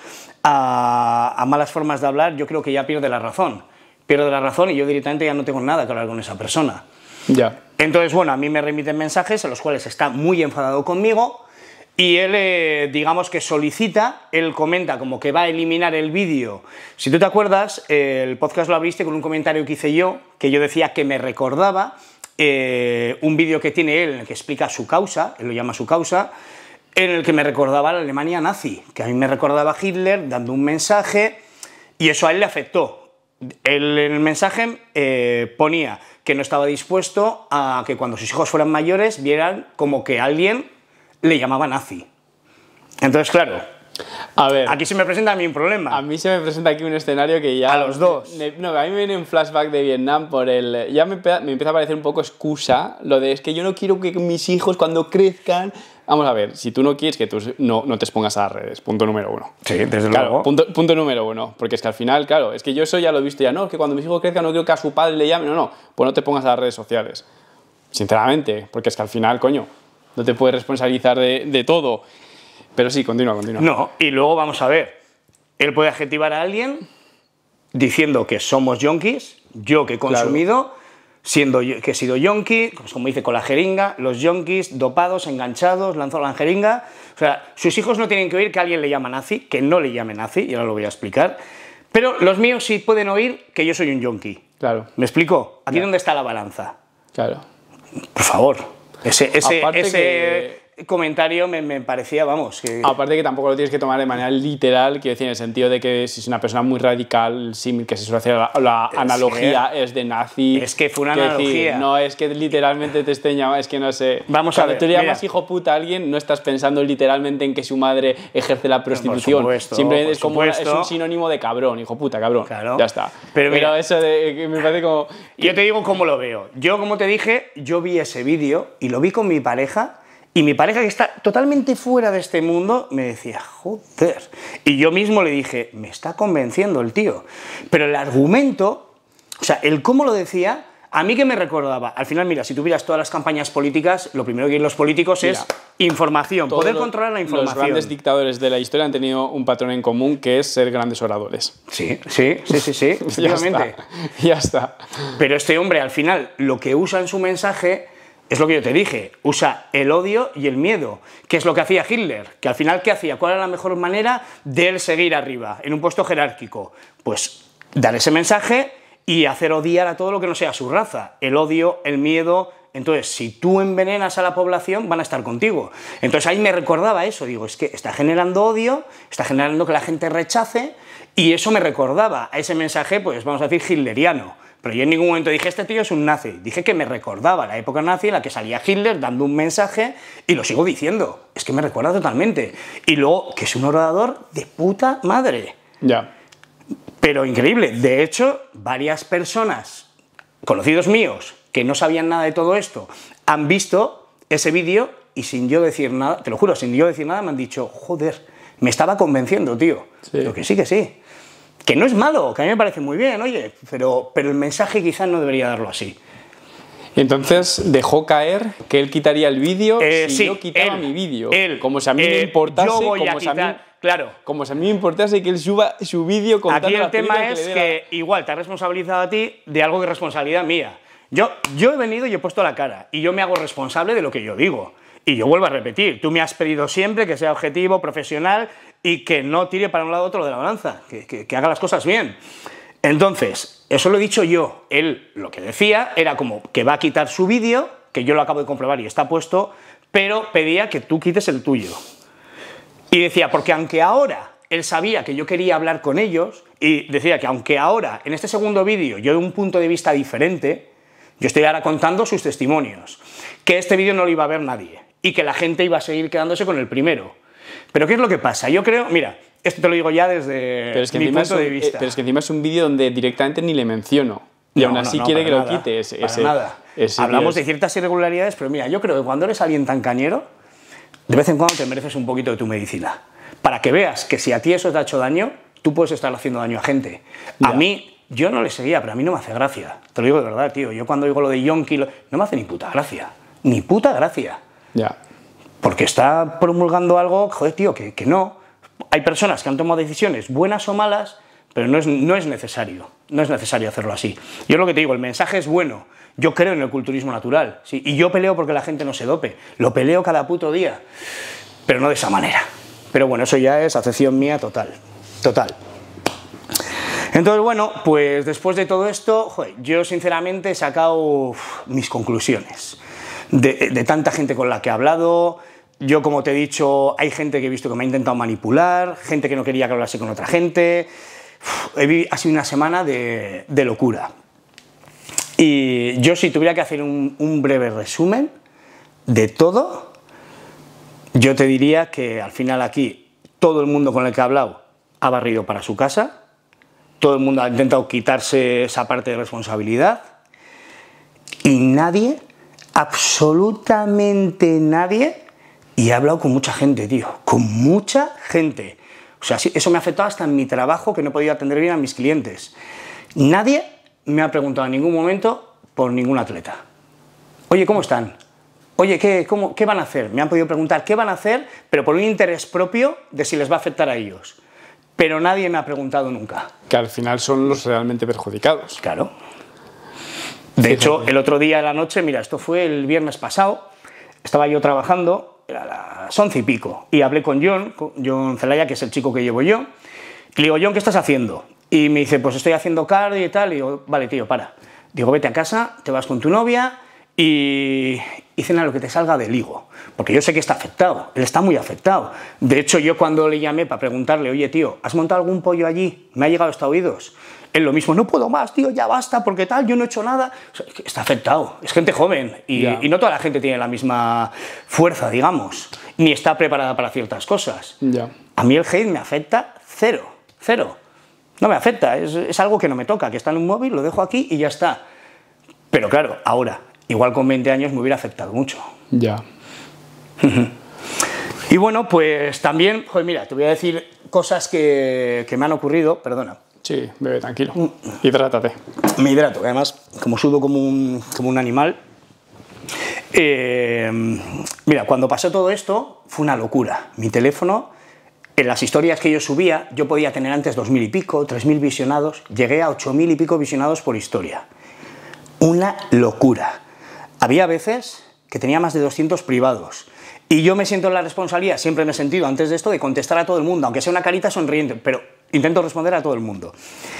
a, a malas formas de hablar, yo creo que ya pierde la razón. Pierde la razón y yo directamente ya no tengo nada que hablar con esa persona. Ya. Entonces, bueno, a mí me remiten mensajes en los cuales está muy enfadado conmigo y él, eh, digamos que solicita, él comenta como que va a eliminar el vídeo. Si tú te acuerdas, eh, el podcast lo abriste con un comentario que hice yo, que yo decía que me recordaba eh, un vídeo que tiene él en el que explica su causa, él lo llama su causa, en el que me recordaba a la Alemania nazi, que a mí me recordaba a Hitler dando un mensaje y eso a él le afectó. Él en el mensaje eh, ponía que no estaba dispuesto a que cuando sus hijos fueran mayores vieran como que alguien le llamaba nazi. Entonces, claro, a ver, aquí se me presenta a mí un problema. a mí se me presenta aquí un escenario que ya... A los dos. Me- no, a mí me viene un flashback de Vietnam por el... Ya me, empe- me empieza a parecer un poco excusa lo de es que yo no quiero que mis hijos cuando crezcan... Vamos a ver, si tú no quieres que tú no, no te expongas a las redes, punto número uno. Sí, desde Claro, luego. punto, punto número uno, porque es que al final, claro, es que yo eso ya lo he visto ya, no, que cuando mis hijos crezcan no quiero que a su padre le llame, no, no, pues no te pongas a las redes sociales, sinceramente, porque es que al final, coño, no te puedes responsabilizar de, de todo, pero sí, continúa, continúa. No, y luego vamos a ver, él puede adjetivar a alguien diciendo que somos yonkis, yo que he consumido, siendo yo, que he sido yonki, pues como dice con la jeringa, los yonkis dopados, enganchados, lanzó la jeringa. O sea, sus hijos no tienen que oír que alguien le llama nazi, que no le llame nazi, y ahora lo voy a explicar. Pero los míos sí pueden oír que yo soy un yonki. Claro, ¿Me explico? Aquí Ya. dónde está la balanza. claro. Por favor. Ese, ese, Aparte ese que- comentario me, me parecía, vamos, que... Aparte que tampoco lo tienes que tomar de manera literal, quiero decir, en el sentido de que si es una persona muy radical, el símil que se suele hacer, la, la analogía es de nazi. Es que fue una Quiero decir, analogía. no es que literalmente te estén llamando, es que no sé. Vamos a Cuando ver, tú le llamas mira. hijo puta a alguien, no estás pensando literalmente en que su madre ejerce la prostitución. supuesto, Simplemente por es como una- es supuesto. un sinónimo de cabrón, hijo puta, cabrón. Claro. Ya está. Pero Pero, mira. eso de que me parece como. Yo te digo cómo lo veo. Yo, como te dije, yo vi ese vídeo y lo vi con mi pareja y mi pareja, que está totalmente fuera de este mundo, me decía, joder. Y yo mismo le dije, me está convenciendo el tío. Pero el argumento, o sea, el cómo lo decía, a mí que me recordaba. Al final, mira, si tuvieras todas las campañas políticas, lo primero que quieren los políticos Mira, es información, Todos poder los- controlar la Los información. grandes dictadores de la historia han tenido un patrón en común que es ser grandes oradores. Sí, sí, sí, sí, sí, Ya efectivamente. está. Ya está. Pero este hombre, al final, lo que usa en su mensaje es lo que yo te dije, usa el odio y el miedo, que es lo que hacía Hitler, que al final, ¿qué hacía? ¿Cuál era la mejor manera de él seguir arriba, en un puesto jerárquico? Pues dar ese mensaje y hacer odiar a todo lo que no sea su raza, el odio, el miedo. Entonces, si tú envenenas a la población, van a estar contigo. Entonces ahí me recordaba eso, digo, es que está generando odio, está generando que la gente rechace, y eso me recordaba a ese mensaje, pues vamos a decir, hitleriano. Pero yo en ningún momento dije, este tío es un nazi. Dije que me recordaba la época nazi en la que salía Hitler dando un mensaje, y lo sigo diciendo. Es que me recuerda totalmente. Y luego, que es un orador de puta madre. Ya. Pero increíble. De hecho, varias personas, conocidos míos, que no sabían nada de todo esto, han visto ese vídeo y sin yo decir nada, te lo juro, sin yo decir nada, me han dicho, joder, me estaba convenciendo, tío. Sí. Pero que sí, que sí. Que no es malo, que a mí me parece muy bien, oye, pero, pero el mensaje quizás no debería darlo así. Y entonces dejó caer que él quitaría el vídeo Eh, si sí, yo quitaba él, mi vídeo. él, Como si a mí me eh, importase, yo voy como, a si a mí, quitar, claro. como si a mí me importase que él suba su vídeo contando Aquí el la tema película es le que, dé igual te has responsabilizado a ti de algo que es responsabilidad mía. Yo, yo he venido y he puesto la cara y yo me hago responsable de lo que yo digo. Y yo vuelvo a repetir, tú me has pedido siempre que sea objetivo, profesional y que no tire para un lado u otro de la balanza, que, que, que haga las cosas bien. Entonces, eso lo he dicho yo. Él lo que decía era como que va a quitar su vídeo, que yo lo acabo de comprobar y está puesto, pero pedía que tú quites el tuyo. Y decía, porque aunque ahora él sabía que yo quería hablar con ellos, y decía que aunque ahora, en este segundo vídeo, yo de un punto de vista diferente, yo estoy ahora contando sus testimonios, que este vídeo no lo iba a ver nadie, y que la gente iba a seguir quedándose con el primero. Pero ¿qué es lo que pasa? Yo creo, mira, esto te lo digo ya desde pero es que mi encima punto es un, de vista. eh, pero es que encima es un vídeo donde directamente ni le menciono. Y No, aún no, así no, quiere para que nada, lo quite ese, para ese, nada. ese Hablamos vídeo. de ciertas irregularidades, pero mira, yo creo que cuando eres alguien tan cañero, de vez en cuando te mereces un poquito de tu medicina. Para que veas que si a ti eso te ha hecho daño, tú puedes estar haciendo daño a gente. A Ya. mí, yo no le seguía, pero a mí no me hace gracia. Te lo digo de verdad, tío. Yo cuando digo lo de Yonki, lo- no me hace ni puta gracia. Ni puta gracia. Ya. Porque está promulgando algo, joder, tío, que, que no. Hay personas que han tomado decisiones buenas o malas, pero no es, no es necesario. No es necesario hacerlo así. Yo lo que te digo, el mensaje es bueno. Yo creo en el culturismo natural. ¿Sí? Y yo peleo porque la gente no se dope. Lo peleo cada puto día. Pero no de esa manera. Pero bueno, eso ya es acepción mía total. Total. Entonces, bueno, pues después de todo esto, joder, yo sinceramente he sacado uf, mis conclusiones. De, de tanta gente con la que he hablado, yo como te he dicho, hay gente que he visto que me ha intentado manipular, gente que no quería que hablase con otra gente. Uf, he vi- ha sido una semana de, de locura. Y yo si tuviera que hacer un, un breve resumen de todo, yo te diría que al final aquí todo el mundo con el que he hablado ha barrido para su casa, todo el mundo ha intentado quitarse esa parte de responsabilidad y nadie, absolutamente nadie, y he hablado con mucha gente, tío, con mucha gente. O sea, sí, eso me ha afectado hasta en mi trabajo, que no he podido atender bien a mis clientes. Nadie me ha preguntado en ningún momento por ningún atleta. Oye, ¿cómo están? Oye, ¿qué, cómo, ¿qué van a hacer? Me han podido preguntar qué van a hacer, pero por un interés propio de si les va a afectar a ellos. Pero nadie me ha preguntado nunca. Que al final son los realmente perjudicados. Claro. De hecho, el otro día a la noche, mira, esto fue el viernes pasado, estaba yo trabajando, era las once y pico, y hablé con John, con John Zelaya, que es el chico que llevo yo, y le digo, John, ¿qué estás haciendo? Y me dice, pues estoy haciendo cardio y tal, y digo, vale, tío, para. Digo, vete a casa, te vas con tu novia y, y cena lo que te salga del higo. Porque yo sé que está afectado, él está muy afectado. De hecho, yo cuando le llamé para preguntarle, oye, tío, ¿has montado algún pollo allí? Me ha llegado hasta oídos. Él lo mismo, no puedo más, tío, ya basta, porque tal, yo no he hecho nada. O sea, está afectado, es gente joven y, Ya. y no toda la gente tiene la misma fuerza, digamos, ni está preparada para ciertas cosas. Ya. A mí el hate me afecta cero, cero. No me afecta, es, es algo que no me toca, que está en un móvil, lo dejo aquí y ya está. Pero claro, ahora, igual con veinte años me hubiera afectado mucho. Ya. Y bueno, pues también, joder, mira, te voy a decir cosas que, que me han ocurrido, perdona. Sí, bebe tranquilo. Hidrátate. Me hidrato, que además, como sudo como un, como un animal. Eh, mira, cuando pasó todo esto, fue una locura. Mi teléfono, en las historias que yo subía, yo podía tener antes dos mil y pico, tres mil visionados, llegué a ocho mil y pico visionados por historia. Una locura. Había veces que tenía más de doscientos privados. Y yo me siento en la responsabilidad, siempre me he sentido antes de esto, de contestar a todo el mundo, aunque sea una carita sonriente, pero intento responder a todo el mundo.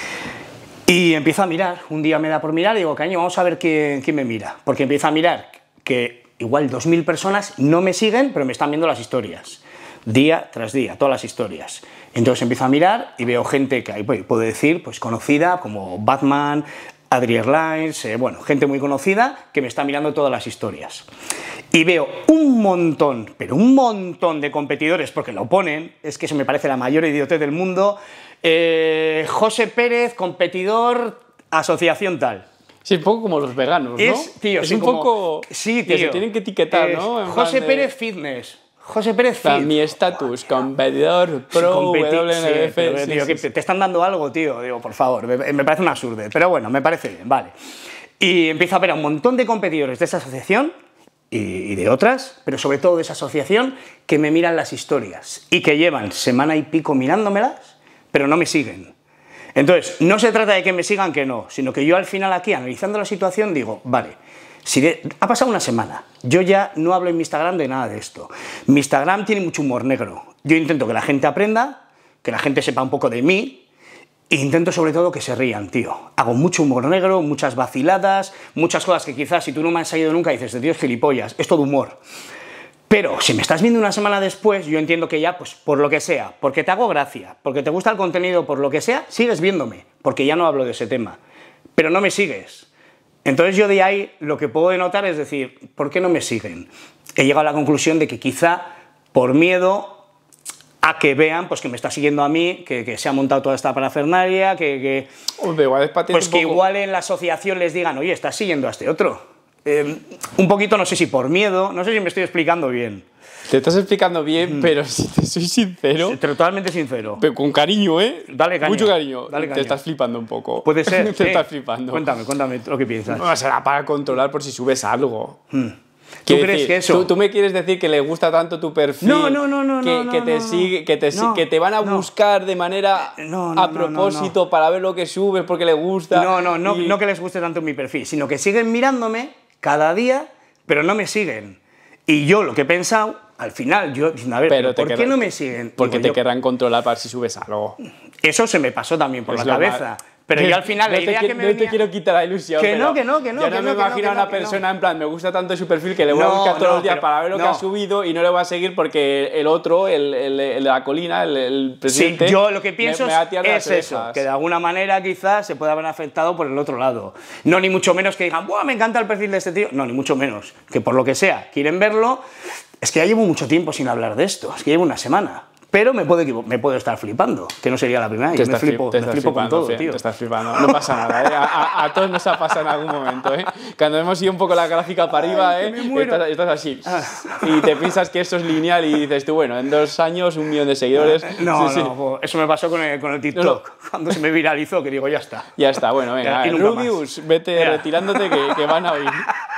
Y empiezo a mirar, un día me da por mirar y digo, caño, vamos a ver quién, quién me mira. Porque empiezo a mirar que igual dos mil personas no me siguen, pero me están viendo las historias. Día tras día, todas las historias. Entonces empiezo a mirar y veo gente que ahí puedo decir, pues conocida, como Batman, Adri Airlines, eh, bueno, gente muy conocida que me está mirando todas las historias. Y veo un montón, pero un montón de competidores, porque lo ponen, es que eso me parece la mayor idiotez del mundo. Eh, José Pérez, competidor, asociación tal. Sí, un poco como los veganos, ¿no? Es, tío, es sí, un como- poco sí, que tío. se tienen que etiquetar, Es ¿no? En José plan de- Pérez Fitness. José Pérez O sea, Fit. mi estatus, competidor, Sí, pro, competi- W N B F. sí, pero, sí, tío, sí, que sí. te están dando algo, tío. Digo, por favor, me, me parece un absurdo. Pero bueno, me parece bien, vale. Y empiezo a ver a un montón de competidores de esa asociación y, y de otras, pero sobre todo de esa asociación, que me miran las historias y que llevan semana y pico mirándomelas, pero no me siguen. Entonces, no se trata de que me sigan, que no, sino que yo al final aquí, analizando la situación, digo, vale, si de- ha pasado una semana, yo ya no hablo en mi Instagram de nada de esto. Mi Instagram tiene mucho humor negro. Yo intento que la gente aprenda, que la gente sepa un poco de mí, e intento sobre todo que se rían, tío. Hago mucho humor negro, muchas vaciladas, muchas cosas que quizás si tú no me has seguido nunca dices, de tío es gilipollas, es todo humor. Pero si me estás viendo una semana después, yo entiendo que ya, pues por lo que sea, porque te hago gracia, porque te gusta el contenido, por lo que sea, sigues viéndome, porque ya no hablo de ese tema. Pero no me sigues. Entonces yo de ahí lo que puedo denotar es decir, ¿por qué no me siguen? He llegado a la conclusión de que quizá por miedo a que vean pues que me está siguiendo a mí, que, que se ha montado toda esta parafernalia, que, que Hombre, igual es patente pues un que poco. igual en la asociación les digan, oye, estás siguiendo a este otro. Eh, un poquito, no sé si por miedo, no sé si me estoy explicando bien. Te estás explicando bien, mm. pero si te soy sincero... Totalmente sincero. Pero con cariño, ¿eh? Dale caña. Mucho cariño. Dale caña. Te estás flipando un poco. Puede ser. Te sí. estás flipando. Cuéntame, cuéntame lo que piensas. No, será para controlar por si subes algo. Hmm. ¿Tú Quiero crees decir, que eso...? ¿tú, tú me quieres decir que le gusta tanto tu perfil? No, no, no, no, que, no, que no, te no, sigue, que te, no, que te van a no. buscar de manera No, no, a no, propósito no, no. para ver lo que subes porque le gusta. No, no, no, y... no que les guste tanto mi perfil, sino que siguen mirándome cada día, pero no me siguen. Y yo lo que he pensado, al final, yo, a ver, pero ¿por querrán, qué no me siguen? Porque Digo, te yo, querrán controlar para si subes algo. Eso se me pasó también por Es la lo cabeza. mal. Pero yo al final, no la idea te, que me No venía... te quiero quitar la ilusión. Que no, pero que no, que no. Yo que no me no, imagino que no, a una que no. persona en plan, me gusta tanto su perfil que le voy a No, buscar todos no, los días pero- para ver lo no. que ha subido y no le voy a seguir porque el otro, el, el, el de la colina, el, el presidente. Sí, yo lo que pienso me, me va a tirar de es las eso, orejas. que de alguna manera quizás se pueda haber afectado por el otro lado. No ni mucho menos que digan, ¡buah, me encanta el perfil de este tío! No, ni mucho menos. Que por lo que sea, quieren verlo. Es que ya llevo mucho tiempo sin hablar de esto, es que llevo una semana. Pero me puedo, equivo- me puedo estar flipando, que no sería la primera. Te Yo me estás, flipo, flip- te me estás flipo con flipando, todo, Fien, tío. te estás flipando. No pasa nada, ¿eh? a, a- a todos nos ha pasado en algún momento. ¿eh? Cuando hemos ido un poco la gráfica para arriba, Ay, ¿eh? que me muero. estás, estás así. Y te piensas que esto es lineal y dices tú, bueno, en dos años un millón de seguidores. No, sí, sí. no, pues eso me pasó con el, con el TikTok, No, no. cuando se me viralizó, que digo, ya está. Ya está, bueno, venga. Y nunca Rubius, vete Mira. retirándote que, que van a oír.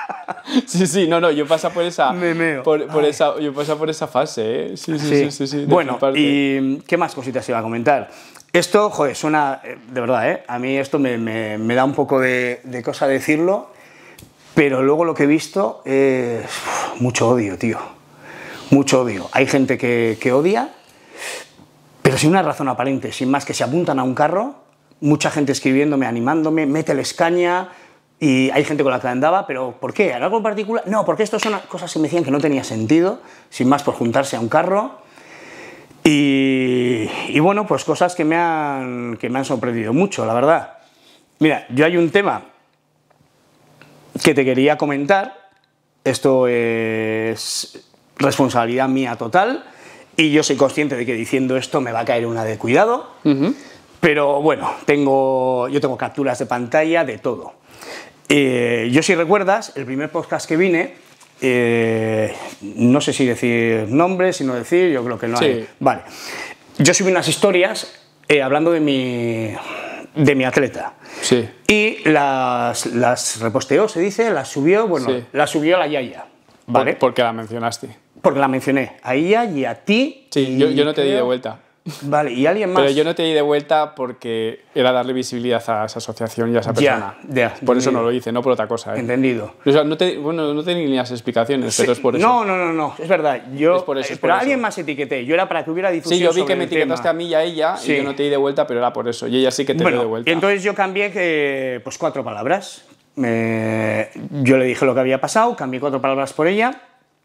Sí, sí, no, no, yo pasa por esa, Me meo. por, por Ay. esa, yo pasa por esa fase, ¿eh? Sí, sí, sí, sí, sí, de Bueno, fliparte. ¿y qué más cositas iba a comentar? Esto, joder, suena, eh, de verdad, ¿eh? A mí esto me, me- me da un poco de, de cosa decirlo, pero luego lo que he visto es uf, mucho odio, tío. Mucho odio. Hay gente que, que odia, pero sin una razón aparente, sin más, que se apuntan a un carro, mucha gente escribiéndome, animándome, mételes caña, y hay gente con la que andaba, pero ¿por qué? ¿Algo en particular? No, porque esto son cosas que me decían que no tenía sentido, sin más, por juntarse a un carro. Y, y bueno, pues cosas que me, han, que me han sorprendido mucho, la verdad. Mira, yo hay un tema que te quería comentar, esto es responsabilidad mía total, y yo soy consciente de que diciendo esto me va a caer una de cuidado, Ujú. pero bueno, tengo, yo tengo capturas de pantalla de todo. Eh, yo, si recuerdas, el primer podcast que vine, eh, no sé si decir nombres, si no decir, yo creo que no Sí. hay. Vale. Yo subí unas historias eh, hablando de mi, de mi atleta. Sí. Y las, las reposteó, se dice, las subió, bueno, Sí. las subió la Yaya. ¿Vale? Por- porque la mencionaste. Porque la mencioné a ella y a ti. Sí, y yo, yo no te di de creo- vuelta. Vale, y alguien más. Pero yo no te di de vuelta porque era darle visibilidad a esa asociación y a esa Ya, persona. ya, por eso no entendido. lo hice, no por otra cosa. ¿eh? Entendido. O sea, no te, bueno, no te di ni las explicaciones, pero es por eso. No, no, no, no, es verdad. Yo, Es por eso, es pero por alguien eso. más etiqueté. Yo era para que hubiera difusión. Sí, yo vi sobre que me el etiquetaste tema. a mí y a ella Sí. y yo no te di de vuelta, pero era por eso. Y ella sí que te Bueno, dio de vuelta. entonces yo cambié que, pues cuatro palabras. Me- yo le dije lo que había pasado, cambié cuatro palabras por ella.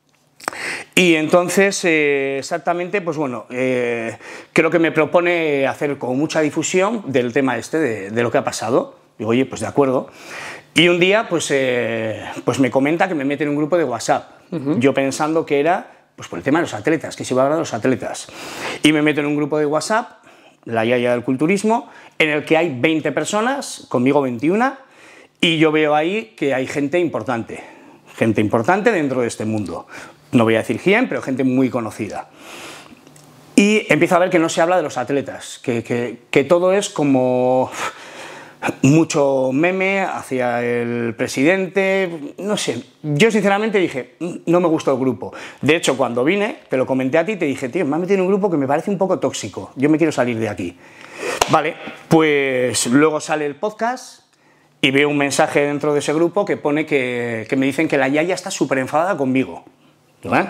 Y entonces, eh, exactamente, pues bueno, eh, creo que me propone hacer con mucha difusión del tema este, de, de lo que ha pasado. Digo, oye, pues de acuerdo. Y un día, pues, eh, pues me comenta que me mete en un grupo de WhatsApp. Yo pensando que era, pues por el tema de los atletas, que se iba a hablar de los atletas. Y me meto en un grupo de WhatsApp, la Yaya del Culturismo, en el que hay veinte personas, conmigo veintiuna, y yo veo ahí que hay gente importante, gente importante dentro de este mundo. No voy a decir quién, pero gente muy conocida. Y empiezo a ver que no se habla de los atletas, que, que, que todo es como mucho meme hacia el presidente, no sé. Yo sinceramente dije, no me gustó el grupo. De hecho, cuando vine, te lo comenté a ti, te dije, tío, me han metido en un grupo que me parece un poco tóxico, yo me quiero salir de aquí. Vale, pues luego sale el podcast y veo un mensaje dentro de ese grupo que pone que, que me dicen que la Yaya está súper enfadada conmigo. ¿Vale?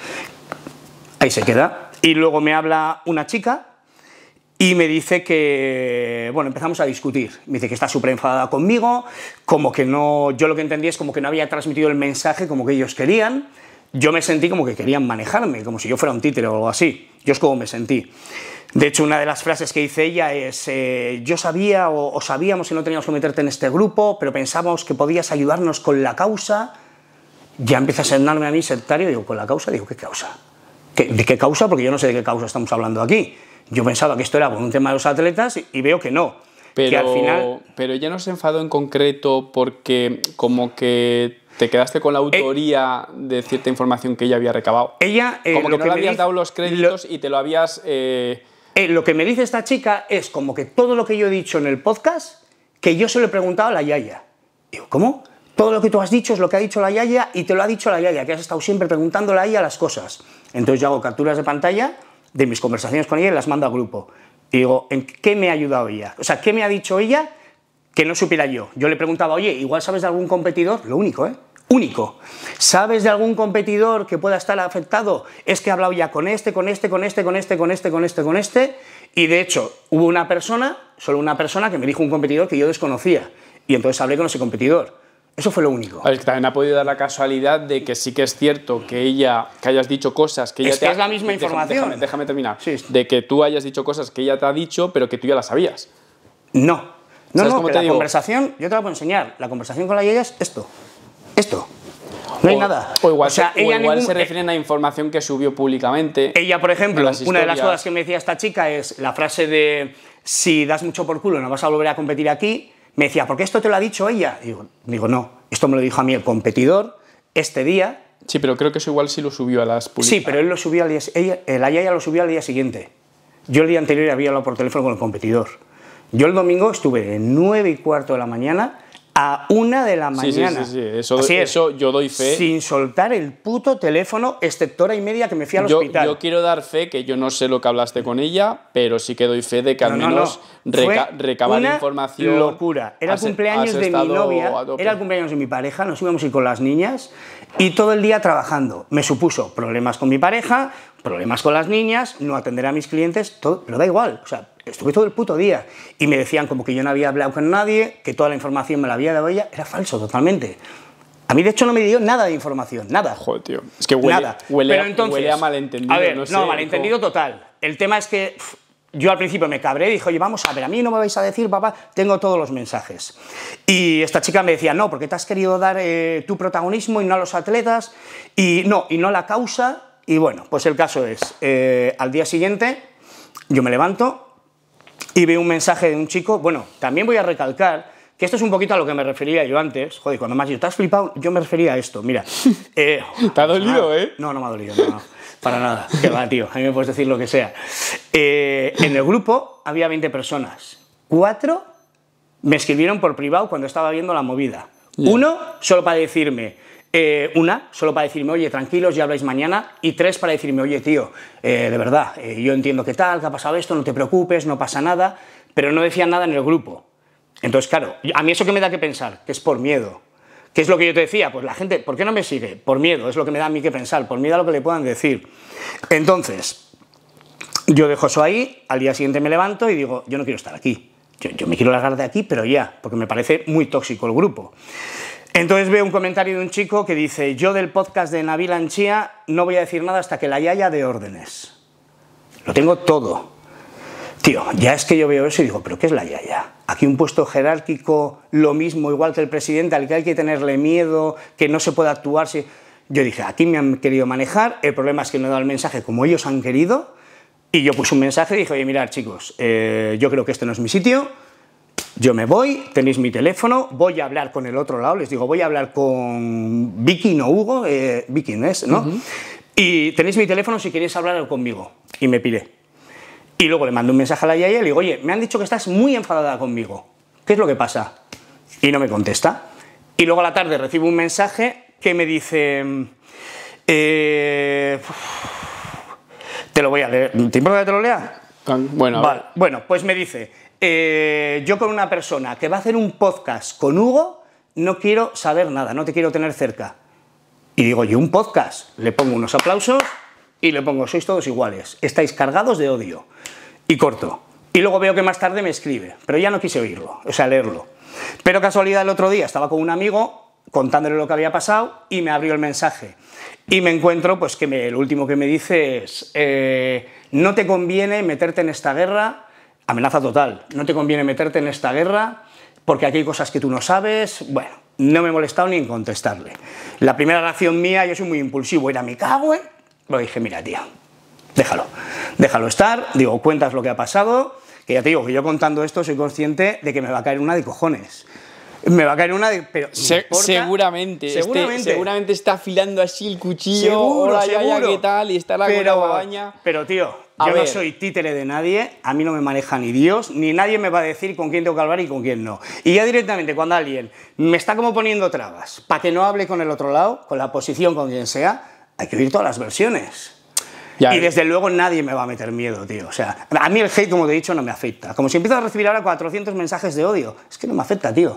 Ahí se queda. Y luego me habla una chica y me dice que, bueno, empezamos a discutir. Me dice que está súper enfadada conmigo, como que no, yo lo que entendí es como que no había transmitido el mensaje como que ellos querían. Yo me sentí como que querían manejarme, como si yo fuera un títere o algo así. Yo es como me sentí. De hecho, una de las frases que dice ella es, eh, yo sabía o, o sabíamos que no teníamos que meterte en este grupo, pero pensábamos que podías ayudarnos con la causa. Ya empieza a sonarme a mí sectario, digo, ¿con la causa? Digo, ¿qué causa? ¿Qué ¿Qué, ¿De qué causa? Porque yo no sé de qué causa estamos hablando aquí. Yo pensaba que esto era por un tema de los atletas y, y veo que no. Pero, que al final... pero ella no se enfadó en concreto porque como que te quedaste con la autoría eh, de cierta información que ella había recabado. Ella... Eh, como que lo no que le me habías dice, dado los créditos lo, y te lo habías... Eh... Eh, lo que me dice esta chica es como que todo lo que yo he dicho en el podcast, que yo se lo he preguntado a la Yaya. Digo, ¿cómo? Todo lo que tú has dicho es lo que ha dicho la Yaya y te lo ha dicho la Yaya, que has estado siempre preguntándole a ella las cosas. Entonces yo hago capturas de pantalla de mis conversaciones con ella y las mando al grupo. Y digo, ¿en qué me ha ayudado ella? O sea, ¿qué me ha dicho ella que no supiera yo? Yo le preguntaba, oye, ¿igual sabes de algún competidor? Lo único, ¿eh? Único. ¿Sabes de algún competidor que pueda estar afectado? Es que he hablado ya con este, con este, con este, con este, con este, con este, con este. Y de hecho, hubo una persona, solo una persona, que me dijo un competidor que yo desconocía. Y entonces hablé con ese competidor. Eso fue lo único. Es que también ha podido dar la casualidad de que sí que es cierto que ella, que hayas dicho cosas que ella es te que ha... es la misma déjame, información. Déjame, déjame terminar. Sí. De que tú hayas dicho cosas que ella te ha dicho, pero que tú ya las sabías. No. No, no, que te la digo? conversación, yo te la puedo enseñar. La conversación con la Yaya es esto. Esto. No hay o, nada. O igual, o sea, se, ella o igual ningún, se refieren a información que subió públicamente. Ella, por ejemplo, las una de las historias. cosas que me decía esta chica es la frase de si das mucho por culo no vas a volver a competir aquí. Me decía, ¿por qué esto te lo ha dicho ella? Digo, digo, no, esto me lo dijo a mí el competidor este día. Sí, pero creo que eso igual sí lo subió a las publicaciones. Sí, pero él lo subió al día, ella, la Yaya lo subió al día siguiente. Yo el día anterior había hablado por teléfono con el competidor. Yo el domingo estuve de nueve y cuarto de la mañana a una de la mañana. Sí, sí, sí, sí. Eso, Así es, eso yo doy fe. Sin soltar el puto teléfono, excepto hora y media que me fui al yo, hospital. Yo quiero dar fe que yo no sé lo que hablaste con ella, pero sí que doy fe de que al no, menos no, no. reca recabar una información. Locura. Era el cumpleaños de mi novia, era el cumpleaños de mi pareja, nos íbamos a ir con las niñas y todo el día trabajando. Me supuso problemas con mi pareja, problemas con las niñas, no atender a mis clientes, todo, pero da igual. O sea, estuve todo el puto día y me decían como que yo no había hablado con nadie, que toda la información me la había dado ella. Era falso totalmente. A mí, de hecho, no me dio nada de información, nada. Joder, tío. Es que huele, nada. huele, Pero entonces, huele a malentendido. A ver, no, no, sé, malentendido como... total. El tema es que pff, yo al principio me cabré y dije, oye, vamos a ver, a mí no me vais a decir, papá, tengo todos los mensajes. Y esta chica me decía, no, porque te has querido dar eh, tu protagonismo y no a los atletas, y no, y no la causa. Y bueno, pues el caso es, eh, al día siguiente, yo me levanto y veo un mensaje de un chico. Bueno, también voy a recalcar que esto es un poquito a lo que me refería yo antes. Joder, cuando me has dicho, ¿te has flipado? Yo me refería a esto, mira. Eh, ¿Te ha dolido, eh? No, no me ha dolido, no, no, para nada. Que va, tío, a mí me puedes decir lo que sea. Eh, en el grupo había veinte personas. Cuatro me escribieron por privado cuando estaba viendo la movida. Yeah. Uno, solo para decirme, eh, una, solo para decirme, oye, tranquilos, ya habláis mañana. Y tres, para decirme, oye, tío, eh, de verdad, eh, yo entiendo que tal, que ha pasado esto, no te preocupes, no pasa nada. Pero no decían nada en el grupo. Entonces, claro, a mí eso que me da que pensar, que es por miedo. ¿Qué es lo que yo te decía? Pues la gente, ¿por qué no me sigue? Por miedo, es lo que me da a mí que pensar, por miedo a lo que le puedan decir. Entonces, yo dejo eso ahí, al día siguiente me levanto y digo, yo no quiero estar aquí. Yo, yo me quiero largar de aquí, pero ya, porque me parece muy tóxico el grupo. Entonces veo un comentario de un chico que dice, yo del podcast de Nabil Anchía no voy a decir nada hasta que la Yaya dé órdenes. Lo tengo todo. Tío, ya es que yo veo eso y digo, ¿pero qué es la Yaya? Aquí un puesto jerárquico, lo mismo, igual que el presidente, al que hay que tenerle miedo, que no se puede actuar. Si... Yo dije, aquí me han querido manejar, el problema es que no he dado el mensaje como ellos han querido, y yo puse un mensaje y dije, oye, mirad, chicos, eh, yo creo que este no es mi sitio, yo me voy, tenéis mi teléfono, voy a hablar con el otro lado, les digo, voy a hablar con Vicky, no Hugo, eh, Vicky, ¿no es? ¿no? Uh-huh. Y tenéis mi teléfono si queréis hablar conmigo. Y me piré. Y luego le mando un mensaje a la Yaya y le digo, oye, me han dicho que estás muy enfadada conmigo. ¿Qué es lo que pasa? Y no me contesta. Y luego a la tarde recibo un mensaje que me dice, eh, te lo voy a leer. ¿Te importa que te lo lea? Bueno, vale. Bueno, pues me dice, eh, yo con una persona que va a hacer un podcast con Hugo, no quiero saber nada, no te quiero tener cerca. Y digo, ¿y un podcast? Le pongo unos aplausos y le pongo, sois todos iguales, estáis cargados de odio. Y corto. Y luego veo que más tarde me escribe, pero ya no quise oírlo, o sea, leerlo. Pero casualidad el otro día estaba con un amigo contándole lo que había pasado y me abrió el mensaje. Y me encuentro, pues que me, lo último que me dice es, eh, no te conviene meterte en esta guerra, amenaza total, no te conviene meterte en esta guerra porque aquí hay cosas que tú no sabes. Bueno, no me he molestado ni en contestarle. La primera reacción mía, yo soy muy impulsivo, era me cago en... Pero dije, mira, tío, déjalo, déjalo estar, digo, cuentas lo que ha pasado, que ya te digo que yo contando esto soy consciente de que me va a caer una de cojones. Me va a caer una de... Pero Se, seguramente, seguramente. Este, seguramente está afilando así el cuchillo. Seguro, Hola, seguro. ya, ya, ¿qué tal? Y está la pero, guadaña. Pero, tío, a yo ver. no soy títere de nadie, a mí no me maneja ni Dios, ni nadie me va a decir con quién tengo que hablar y con quién no. Y ya directamente, cuando alguien me está como poniendo trabas para que no hable con el otro lado, con la posición, con quien sea, hay que oír todas las versiones. Ya, y desde luego nadie me va a meter miedo, tío. O sea, a mí el hate, como te he dicho, no me afecta. Como si empiezo a recibir ahora cuatrocientos mensajes de odio, es que no me afecta, tío.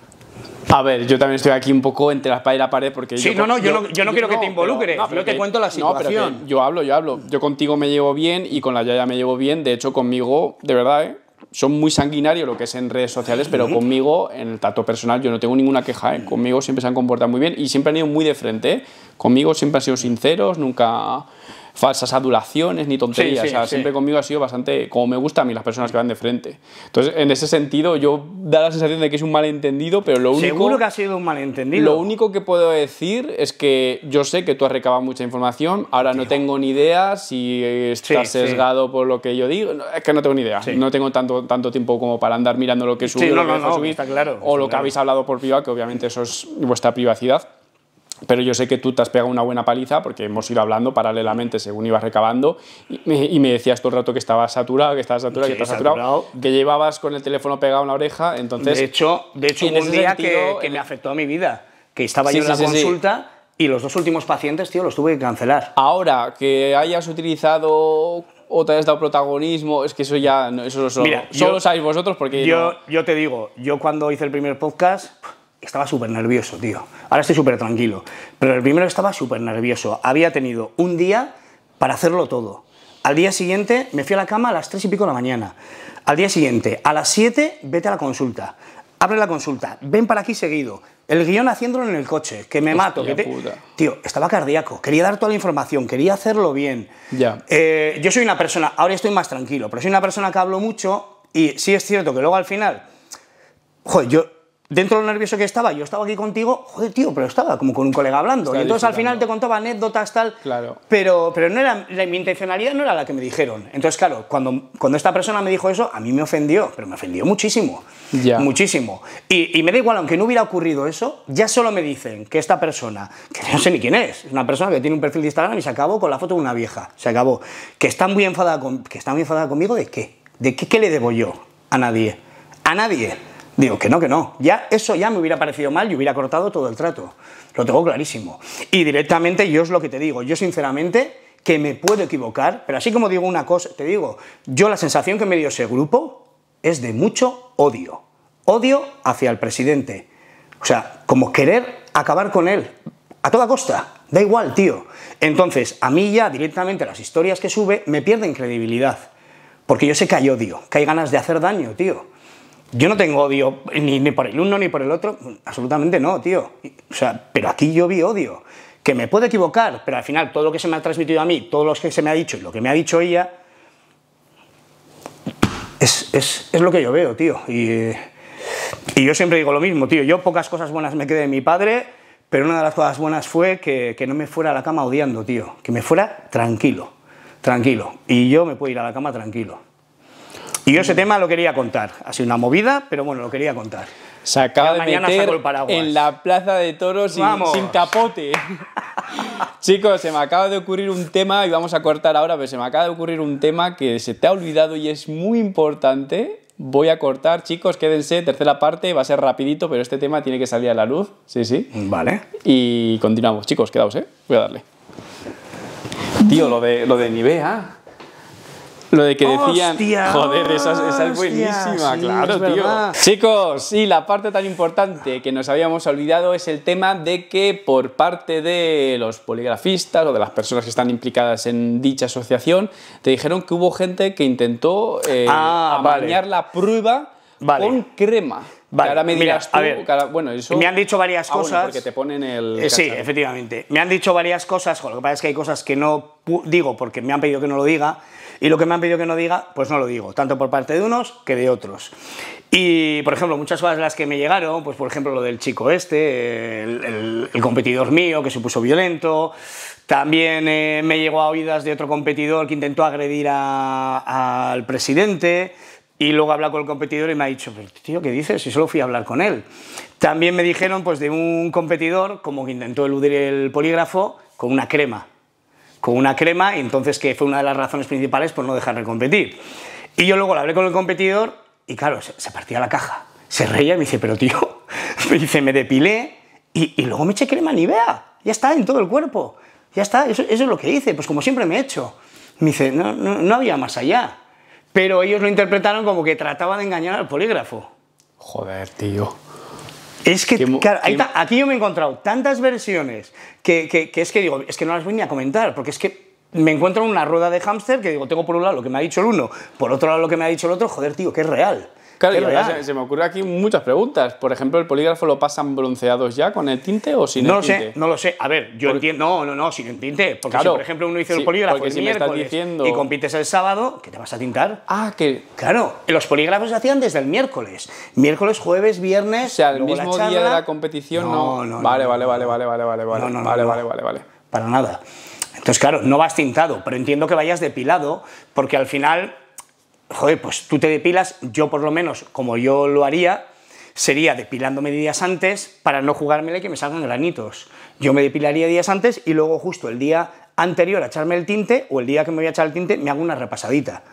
A ver, yo también estoy aquí un poco entre la espada y la pared porque sí, yo... no, no, yo, yo no, yo no quiero no, que te involucres, pero, no, pero yo te que, cuento la situación. No, pero yo hablo, yo hablo. Yo contigo me llevo bien y con la Yaya me llevo bien. De hecho, conmigo, de verdad, ¿eh? Son muy sanguinarios lo que es en redes sociales, pero uh-huh. conmigo, en el trato personal, yo no tengo ninguna queja. ¿eh? Conmigo siempre se han comportado muy bien y siempre han ido muy de frente. ¿eh? Conmigo siempre han sido sinceros, nunca falsas adulaciones ni tonterías. Sí, sí, o sea, sí. Siempre conmigo ha sido bastante como me gusta a mí las personas que van de frente. Entonces, en ese sentido, yo da la sensación de que es un malentendido, pero lo único... Seguro que ha sido un malentendido. Lo único que puedo decir es que yo sé que tú has recabado mucha información, ahora Tío. no tengo ni idea si estás sí, sesgado sí. por lo que yo digo, es que no tengo ni idea. Sí. No tengo tanto, tanto tiempo como para andar mirando lo que subí sí, o no, lo que no, dejo no, subir, está claro, o está lo que claro. habéis hablado por privado, que obviamente eso es vuestra privacidad. Pero yo sé que tú te has pegado una buena paliza porque hemos ido hablando paralelamente según ibas recabando y me, y me decías todo el rato que estabas saturado, que estabas saturado, sí, que estás saturado, saturado, que llevabas con el teléfono pegado en la oreja, entonces... De hecho, de hecho hubo un día sentido, que, que me afectó a mi vida, que estaba sí, yo en la sí, consulta sí. y los dos últimos pacientes, tío, los tuve que cancelar. Ahora, que hayas utilizado... o te has dado protagonismo, es que eso ya, eso solo, Mira, solo yo, sabéis vosotros porque... Yo, no... yo te digo, yo cuando hice el primer podcast... Estaba súper nervioso, tío. Ahora estoy súper tranquilo. Pero el primero estaba súper nervioso. Había tenido un día para hacerlo todo. Al día siguiente me fui a la cama a las tres y pico de la mañana. Al día siguiente, a las siete, vete a la consulta. Abre la consulta. Ven para aquí seguido. El guión haciéndolo en el coche. Que me Hostia mato. Que te... puta. Tío, estaba cardíaco. Quería dar toda la información. Quería hacerlo bien. Ya. Eh, yo soy una persona... Ahora estoy más tranquilo. Pero soy una persona que hablo mucho. Y sí es cierto que luego al final... Joder, yo... Dentro de lo nervioso que estaba, yo estaba aquí contigo, joder, tío, pero estaba como con un colega hablando. Está y entonces al final te contaba anécdotas, tal. Claro. Pero, pero no era, mi intencionalidad no era la que me dijeron. Entonces, claro, cuando, cuando esta persona me dijo eso, a mí me ofendió, pero me ofendió muchísimo. Ya. Muchísimo. Y, y me da igual, aunque no hubiera ocurrido eso, ya solo me dicen que esta persona, que no sé ni quién es, es una persona que tiene un perfil de Instagram y se acabó con la foto de una vieja. Se acabó. Que está muy enfadada, con, que está muy enfadada conmigo, ¿de qué? ¿De qué, qué le debo yo? A nadie. A nadie. Digo, que no, que no. Ya, eso ya me hubiera parecido mal y hubiera cortado todo el trato. Lo tengo clarísimo. Y directamente yo es lo que te digo. Yo sinceramente que me puedo equivocar, pero así como digo una cosa, te digo, yo la sensación que me dio ese grupo es de mucho odio. Odio hacia el presidente. O sea, como querer acabar con él. A toda costa. Da igual, tío. Entonces, a mí ya directamente las historias que sube me pierden credibilidad. Porque yo sé que hay odio, que hay ganas de hacer daño, tío. Yo no tengo odio ni, ni por el uno ni por el otro, absolutamente no, tío. O sea, pero aquí yo vi odio. Que me puedo equivocar, pero al final todo lo que se me ha transmitido a mí, todo lo que se me ha dicho y lo que me ha dicho ella, es, es, es lo que yo veo, tío. Y, y yo siempre digo lo mismo, tío. Yo pocas cosas buenas me quedé de mi padre, pero una de las cosas buenas fue que, que no me fuera a la cama odiando, tío. Que me fuera tranquilo, tranquilo. Y yo me puedo ir a la cama tranquilo. Y yo ese tema lo quería contar. Ha sido una movida, pero bueno, lo quería contar. Se acaba de meter en la plaza de toros sin, sin capote. Chicos, se me acaba de ocurrir un tema, y vamos a cortar ahora, pero se me acaba de ocurrir un tema que se te ha olvidado y es muy importante. Voy a cortar, chicos, quédense, tercera parte, va a ser rapidito, pero este tema tiene que salir a la luz. Sí, sí. Vale. Y continuamos. Chicos, quedaos, ¿eh? Voy a darle. Tío, lo de, lo de Nivea... Lo de que decían, hostia, joder, esa, esa es buenísima, hostia, sí, claro, es tío. verdad. Chicos, y la parte tan importante que nos habíamos olvidado es el tema de que por parte de los poligrafistas o de las personas que están implicadas en dicha asociación, te dijeron que hubo gente que intentó eh, ah, amañar vale. la prueba vale. con crema. Vale, ahora me dirás mira, tú, a ver, ahora, bueno, eso... me han dicho varias ah, cosas. Bueno, porque te ponen el... Eh, sí, efectivamente. Me han dicho varias cosas, lo que pasa es que hay cosas que no digo porque me han pedido que no lo diga. Y lo que me han pedido que no diga, pues no lo digo, tanto por parte de unos que de otros. Y, por ejemplo, muchas cosas de las que me llegaron, pues por ejemplo lo del chico este, el, el, el competidor mío que se puso violento, también eh, me llegó a oídas de otro competidor que intentó agredir a, al presidente, y luego habla con el competidor y me ha dicho, pero tío, ¿qué dices? Si solo fui a hablar con él. También me dijeron pues de un competidor como que intentó eludir el polígrafo con una crema. Con una crema, y entonces que fue una de las razones principales por no dejarle competir. Y yo luego le hablé con el competidor y claro, se, se partía la caja. Se reía y me dice, pero tío, me dice, me depilé y, y luego me eché crema Nivea. Ya está, en todo el cuerpo. Ya está, eso, eso es lo que hice, pues como siempre me he hecho. Me dice, no, no, no había más allá. Pero ellos lo interpretaron como que trataba de engañar al polígrafo. Joder, tío. Es que, ¿Qué, claro, qué... aquí yo me he encontrado tantas versiones que, que, que es que digo, es que no las voy ni a comentar, porque es que me encuentro en una rueda de hámster que digo, tengo por un lado lo que me ha dicho el uno, por otro lado lo que me ha dicho el otro, joder, tío, que es real. Claro, es real. Se, se me ocurren aquí muchas preguntas. Por ejemplo, ¿el polígrafo lo pasan bronceados ya con el tinte o sin no el tinte? No lo sé, no lo sé. A ver, yo porque... entiendo... No, no, no, sin el tinte. Porque claro, si, por ejemplo, uno hizo sí, el polígrafo el si miércoles diciendo... y compites el sábado, ¿qué te vas a tintar? Ah, que... Claro, los polígrafos se hacían desde el miércoles. Miércoles, jueves, viernes... O sea, el mismo charla... día de la competición no... no, no vale, no, vale, no, vale, no. vale, vale, vale, vale, no, no, vale, no, vale, no. vale, vale. Para nada. Entonces, claro, no vas tintado, pero entiendo que vayas depilado, porque al final, joder, pues tú te depilas, yo por lo menos, como yo lo haría, sería depilándome días antes para no jugármela y que me salgan granitos. Yo me depilaría días antes y luego justo el día anterior a echarme el tinte, o el día que me voy a echar el tinte, me hago una repasadita.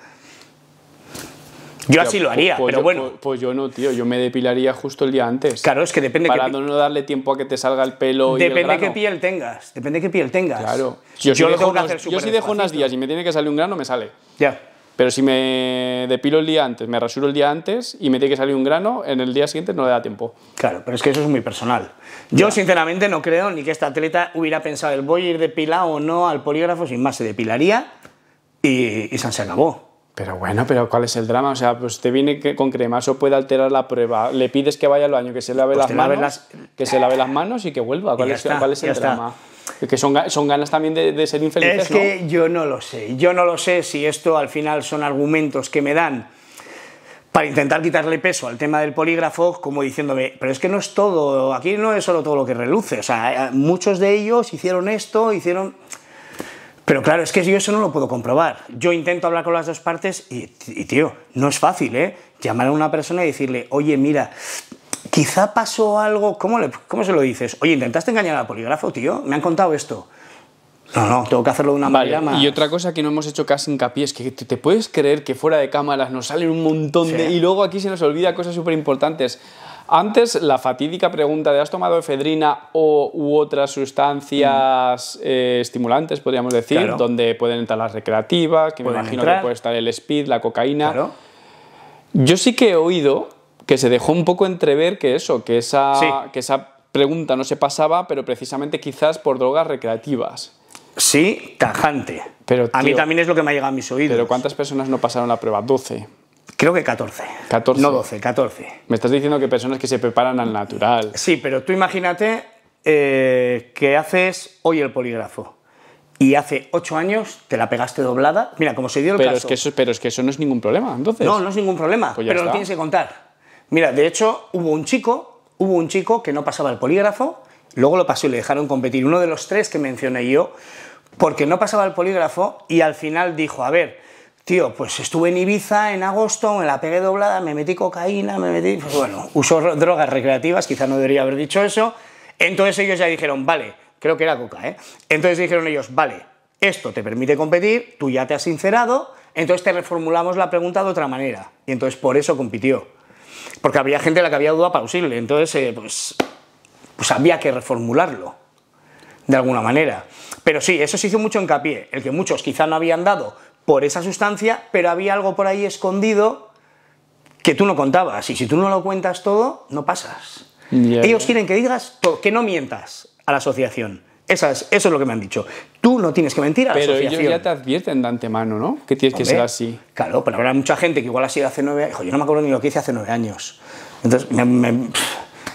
Yo Tío, así lo haría, pues, pero yo, bueno. Pues, pues yo no, tío, yo me depilaría justo el día antes. Claro, es que depende... Para que no darle tiempo a que te salga el pelo y el Depende grano. qué piel tengas, depende qué piel tengas. Claro. Yo, yo, si lo dejo tengo que unos, hacer yo si dejo unos despacito. días y me tiene que salir un grano, me sale. Ya. Pero si me depilo el día antes, me rasuro el día antes y me tiene que salir un grano, en el día siguiente no le da tiempo. Claro, pero es que eso es muy personal. Yo, ya. sinceramente, no creo ni que esta atleta hubiera pensado el voy a ir depilado o no al polígrafo, sin más, se depilaría y, y se acabó. Pero bueno, pero ¿cuál es el drama? O sea, pues te viene que con crema, eso puede alterar la prueba. Le pides que vaya al baño, que se lave Pues las te manos, laves las- que se lave las manos y que vuelva. ¿Cuál, ya es, está, cuál es ya el está. drama? Que son, ga- son ganas también de, de ser infelices, Es que yo no lo sé, yo no lo sé si esto al final son argumentos que me dan para intentar quitarle peso al tema del polígrafo, como diciéndome, pero es que no es todo, aquí no es solo todo lo que reluce, o sea, muchos de ellos hicieron esto, hicieron... Pero claro, es que yo eso no lo puedo comprobar. Yo intento hablar con las dos partes y, y tío, no es fácil, ¿eh? Llamar a una persona y decirle, oye, mira, quizá pasó algo, ¿cómo, le, ¿cómo se lo dices? Oye, ¿intentaste engañar al polígrafo, tío? Me han contado esto. No, no, tengo que hacerlo de una Vale, manera más... y otra cosa que no hemos hecho casi hincapié es que te, te puedes creer que fuera de cámaras nos salen un montón Sí. de... Y luego aquí se nos olvida cosas súper importantes. Antes, la fatídica pregunta de ¿has tomado efedrina o, u otras sustancias mm. eh, estimulantes, podríamos decir, claro. donde pueden entrar las recreativas, que me Pueden imagino entrar. que puede estar el speed, la cocaína? Claro. Yo sí que he oído que se dejó un poco entrever que eso, que esa, Sí. que esa pregunta no se pasaba, pero precisamente quizás por drogas recreativas. Sí, tajante. Pero, a mí tío, también es lo que me ha llegado a mis oídos. ¿Pero cuántas personas no pasaron la prueba? doce. Creo que catorce. catorce. No doce, catorce. Me estás diciendo que personas que se preparan al natural. Sí, pero tú imagínate eh, que haces hoy el polígrafo y hace ocho años te la pegaste doblada. Mira, como se dio el Pero caso... es, que eso, pero es que eso no es ningún problema, entonces. No, no es ningún problema, Pues ya pero lo está. tienes que contar. Mira, de hecho, hubo un chico, hubo un chico que no pasaba el polígrafo, luego lo pasó y le dejaron competir, uno de los tres que mencioné yo, porque no pasaba el polígrafo y al final dijo, a ver, tío, pues estuve en Ibiza en agosto, me la pegué doblada, me metí cocaína, me metí... Pues bueno, usó drogas recreativas, quizá no debería haber dicho eso, entonces ellos ya dijeron, vale, creo que era coca, ¿eh? Entonces dijeron ellos, vale, esto te permite competir, tú ya te has sincerado, entonces te reformulamos la pregunta de otra manera, y entonces por eso compitió. Porque había gente a la que había duda plausible, entonces eh, pues, pues había que reformularlo de alguna manera. Pero sí, eso se hizo mucho hincapié, el que muchos quizá no habían dado por esa sustancia, pero había algo por ahí escondido que tú no contabas, y si tú no lo cuentas todo, no pasas. Yeah, Ellos yeah. quieren que digas todo, que no mientas a la asociación. Esa es, eso es lo que me han dicho. Tú no tienes que mentir a la Pero asociación. ellos ya te advierten de antemano, ¿no? Que tienes que Hombre, ser así. Claro, pero habrá mucha gente que igual ha sido hace nueve años. Yo no me acuerdo ni lo que hice hace nueve años. Entonces, me, me,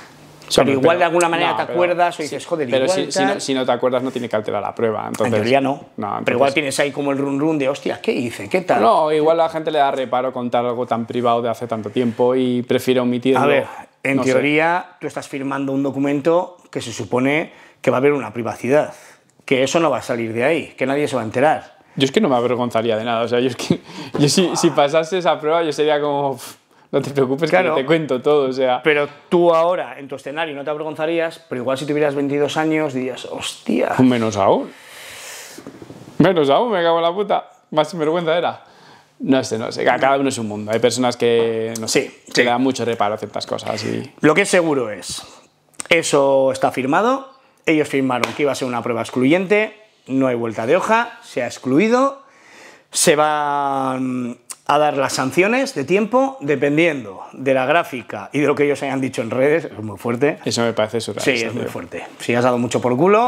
Pero igual pero, de alguna manera no, te pero, acuerdas o dices, joder, pero igual si, si, tal. no, si no te acuerdas no tiene que alterar la prueba. Entonces, En teoría no. no entonces, pero igual tienes ahí como el run run de, hostia, ¿qué hice? ¿Qué tal? No, igual a la gente le da reparo contar algo tan privado de hace tanto tiempo y prefiere omitirlo. A ver, en no teoría sé. Tú estás firmando un documento que se supone que va a haber una privacidad, que eso no va a salir de ahí, que nadie se va a enterar. Yo es que no me avergonzaría de nada. O sea, yo es que yo si, si pasase esa prueba yo sería como... No te preocupes, claro, que te cuento todo, o sea... Pero tú ahora, en tu escenario, no te avergonzarías, pero igual si tuvieras veintidós años dirías, hostia... Menos aún. Menos aún, me cago en la puta. Más sinvergüenza era. No sé, no sé, cada uno es un mundo. Hay personas que, no sé, sí, que sí. le dan mucho reparo a ciertas cosas y... Lo que es seguro es, eso está firmado, ellos firmaron que iba a ser una prueba excluyente, no hay vuelta de hoja, se ha excluido, se van... a dar las sanciones de tiempo dependiendo de la gráfica y de lo que ellos hayan dicho en redes. Es muy fuerte. Eso me parece surrealista. Sí, es muy fuerte. Si has dado mucho por culo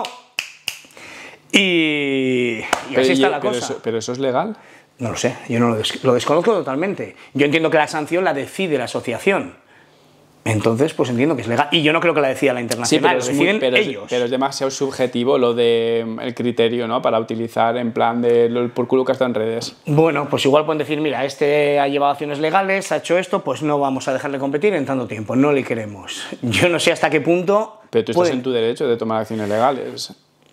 y, y pero, así está y, la pero cosa. Eso, ¿Pero eso es legal? No lo sé, yo no lo, des lo desconozco totalmente. Yo entiendo que la sanción la decide la asociación. Entonces, pues entiendo que es legal. Y yo no creo que la decida la internacional, sí, lo deciden muy, pero ellos. Es, pero es demasiado subjetivo lo de el criterio, ¿no? Para utilizar en plan de lo, por culo que está en redes. Bueno, pues igual pueden decir, mira, este ha llevado acciones legales, ha hecho esto, pues no vamos a dejarle competir en tanto tiempo, no le queremos. Yo no sé hasta qué punto... Pero tú estás pueden... en tu derecho de tomar acciones legales,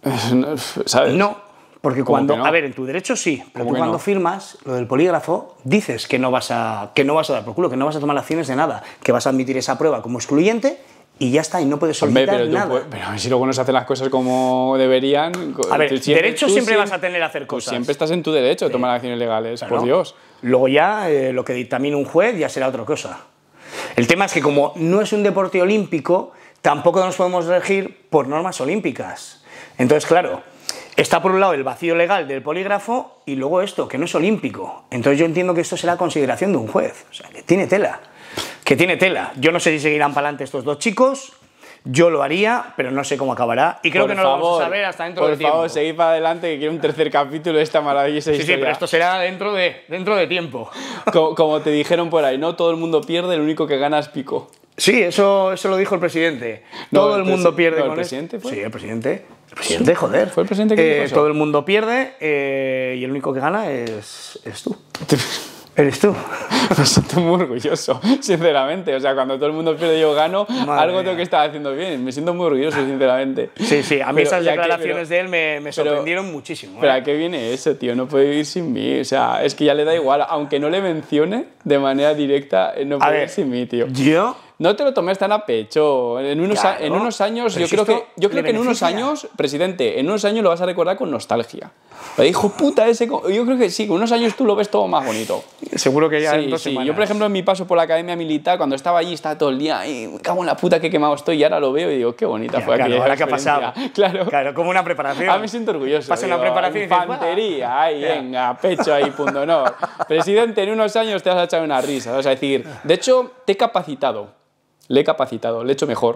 ¿sabes? No. Porque cuando, no? a ver, en tu derecho sí, pero tú cuando no? firmas lo del polígrafo, dices que no, vas a, que no vas a dar por culo, que no vas a tomar acciones de nada, que vas a admitir esa prueba como excluyente y ya está, y no puedes solicitar Hombre, pero nada. Puedes, pero si luego no se hacen las cosas como deberían... A ver, siempre, derecho siempre, siempre vas a tener a hacer cosas. Siempre estás en tu derecho de tomar sí. acciones legales, claro. Por Dios. Luego ya, eh, lo que dictamine un juez ya será otra cosa. El tema es que como no es un deporte olímpico, tampoco nos podemos regir por normas olímpicas. Entonces, claro... Está por un lado el vacío legal del polígrafo y luego esto, que no es olímpico. Entonces yo entiendo que esto será consideración de un juez. O sea, que tiene tela. Que tiene tela. Yo no sé si seguirán para adelante estos dos chicos. Yo lo haría, pero no sé cómo acabará. Y creo por que no favor, lo vamos a saber hasta dentro de tiempo. Por favor, seguid para adelante, que quiero un tercer capítulo de esta maravillosa sí, historia. Sí, sí, pero esto será dentro de, dentro de tiempo. Como, como te dijeron por ahí, no todo el mundo pierde, el único que gana es Pico. Sí, eso, eso lo dijo el presidente. No, todo el, el mundo pierde no, con ¿el presidente fue? Sí, el presidente. El presidente, joder. ¿Fue el presidente que eh, dijo eso? Todo el mundo pierde eh, y el único que gana es, es tú. Eres tú. Me siento muy orgulloso, sinceramente. O sea, cuando todo el mundo pierde y yo gano, Madre algo mía. tengo que estar haciendo bien. Me siento muy orgulloso, sinceramente. Sí, sí, a mí Pero, esas ya declaraciones que, pero, de él me, me sorprendieron pero, muchísimo. ¿eh? Pero ¿a qué viene eso, tío? No puede vivir sin mí. O sea, es que ya le da igual. Aunque no le mencione de manera directa, no puede vivir sin mí, tío. Yo... No te lo tomes tan a pecho. En unos, claro, en unos años, yo si creo que, yo creo que en unos beneficia. años, presidente, en unos años lo vas a recordar con nostalgia. Lo dijo puta ese. Yo creo que sí, con unos años tú lo ves todo más bonito. Seguro que ya sí, en dos sí. semanas. Yo, por ejemplo, en mi paso por la academia militar, cuando estaba allí, estaba todo el día, y me cago en la puta que quemado estoy, y ahora lo veo y digo, qué bonita ya, fue claro, aquella ahora que ha pasado. Claro. Claro, como una preparación. A mí me siento orgulloso. Pasa digo, una preparación y dices, infantería, ahí, venga, pecho ahí, punto honor. Presidente, en unos años te vas a echar una risa. Vas a decir, de hecho, te he capacitado. Le he capacitado, le he hecho mejor.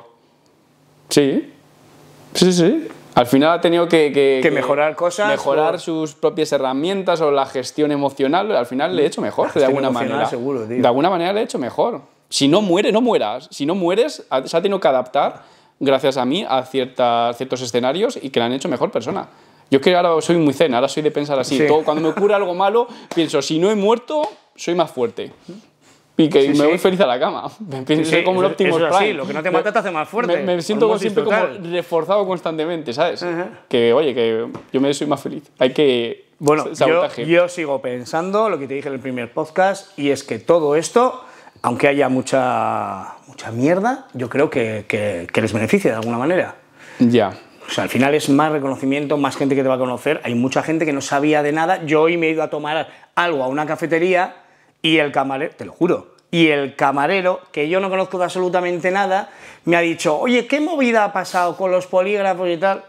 Sí, sí, sí. Al final ha tenido que, que, que mejorar cosas. Mejorar por... sus propias herramientas o la gestión emocional. Al final le he hecho mejor, de alguna manera. Seguro, tío. De alguna manera le he hecho mejor. Si no muere, no mueras. Si no mueres, se ha tenido que adaptar, gracias a mí, a ciertas, ciertos escenarios y que le han hecho mejor persona. Yo que ahora soy muy zen, ahora soy de pensar así. Sí. Todo, cuando me ocurre algo malo, pienso, si no he muerto, soy más fuerte. Y que sí, me sí. voy feliz a la cama. Me pienso sí, sí, como un eso, Optimus eso es Prime. así, lo que no te mata te hace más fuerte. Me, me siento Osmosis siempre total. como reforzado constantemente, ¿sabes? Uh-huh. Que, oye, que yo me soy más feliz. Hay que... Bueno, yo, sabotaje. yo sigo pensando lo que te dije en el primer podcast, y es que todo esto, aunque haya mucha, mucha mierda, yo creo que, que, que les beneficia de alguna manera. Ya. O sea, al final es más reconocimiento, más gente que te va a conocer. Hay mucha gente que no sabía de nada. Yo hoy me he ido a tomar algo a una cafetería y el camarero, te lo juro, y el camarero, que yo no conozco de absolutamente nada, me ha dicho, oye, ¿qué movida ha pasado con los polígrafos y tal?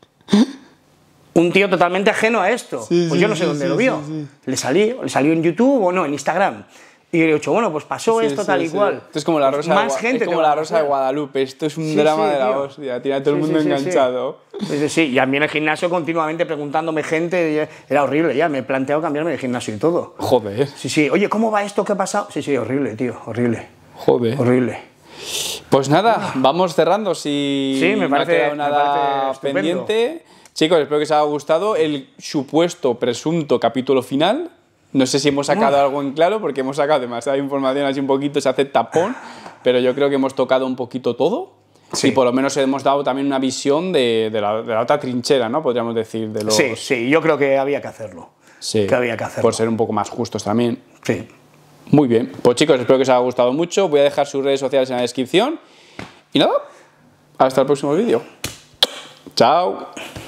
Un tío totalmente ajeno a esto. Sí, pues sí, yo no sé sí, dónde sí, lo vio. sí, sí. Le salió, le salió en YouTube o no, en Instagram. Y le he dicho, bueno, pues pasó Sí, esto sí, tal y sí. cual. Esto es como la Rosa, Más de, Gua- gente es como te va la a Rosa de conocer. Guadalupe. Esto es un Sí, drama sí, de la tío. hostia. Tiene a todo el Sí, mundo sí, sí, enganchado. Sí, sí, sí. Y a mí en el gimnasio continuamente preguntándome gente, era horrible ya, me he planteado cambiarme de gimnasio y todo. Joder. Sí, sí, oye, ¿cómo va esto? ¿Qué ha pasado? Sí, sí, horrible, tío, horrible. Joder. Horrible. Pues nada, vamos cerrando. Si sí, me no parece, ha quedado nada pendiente. Chicos, espero que os haya gustado el supuesto, presunto capítulo final. No sé si hemos sacado Uf. algo en claro, porque hemos sacado demasiada información, así un poquito se hace tapón, pero yo creo que hemos tocado un poquito todo. Sí. Y por lo menos hemos dado también una visión de, de, la, de la otra trinchera, ¿no? Podríamos decir. De los... Sí, sí, yo creo que había que hacerlo. Sí, que había que hacerlo. Por ser un poco más justos también. Sí. Muy bien. Pues chicos, espero que os haya gustado mucho. Voy a dejar sus redes sociales en la descripción. Y nada, hasta el próximo vídeo. Chao.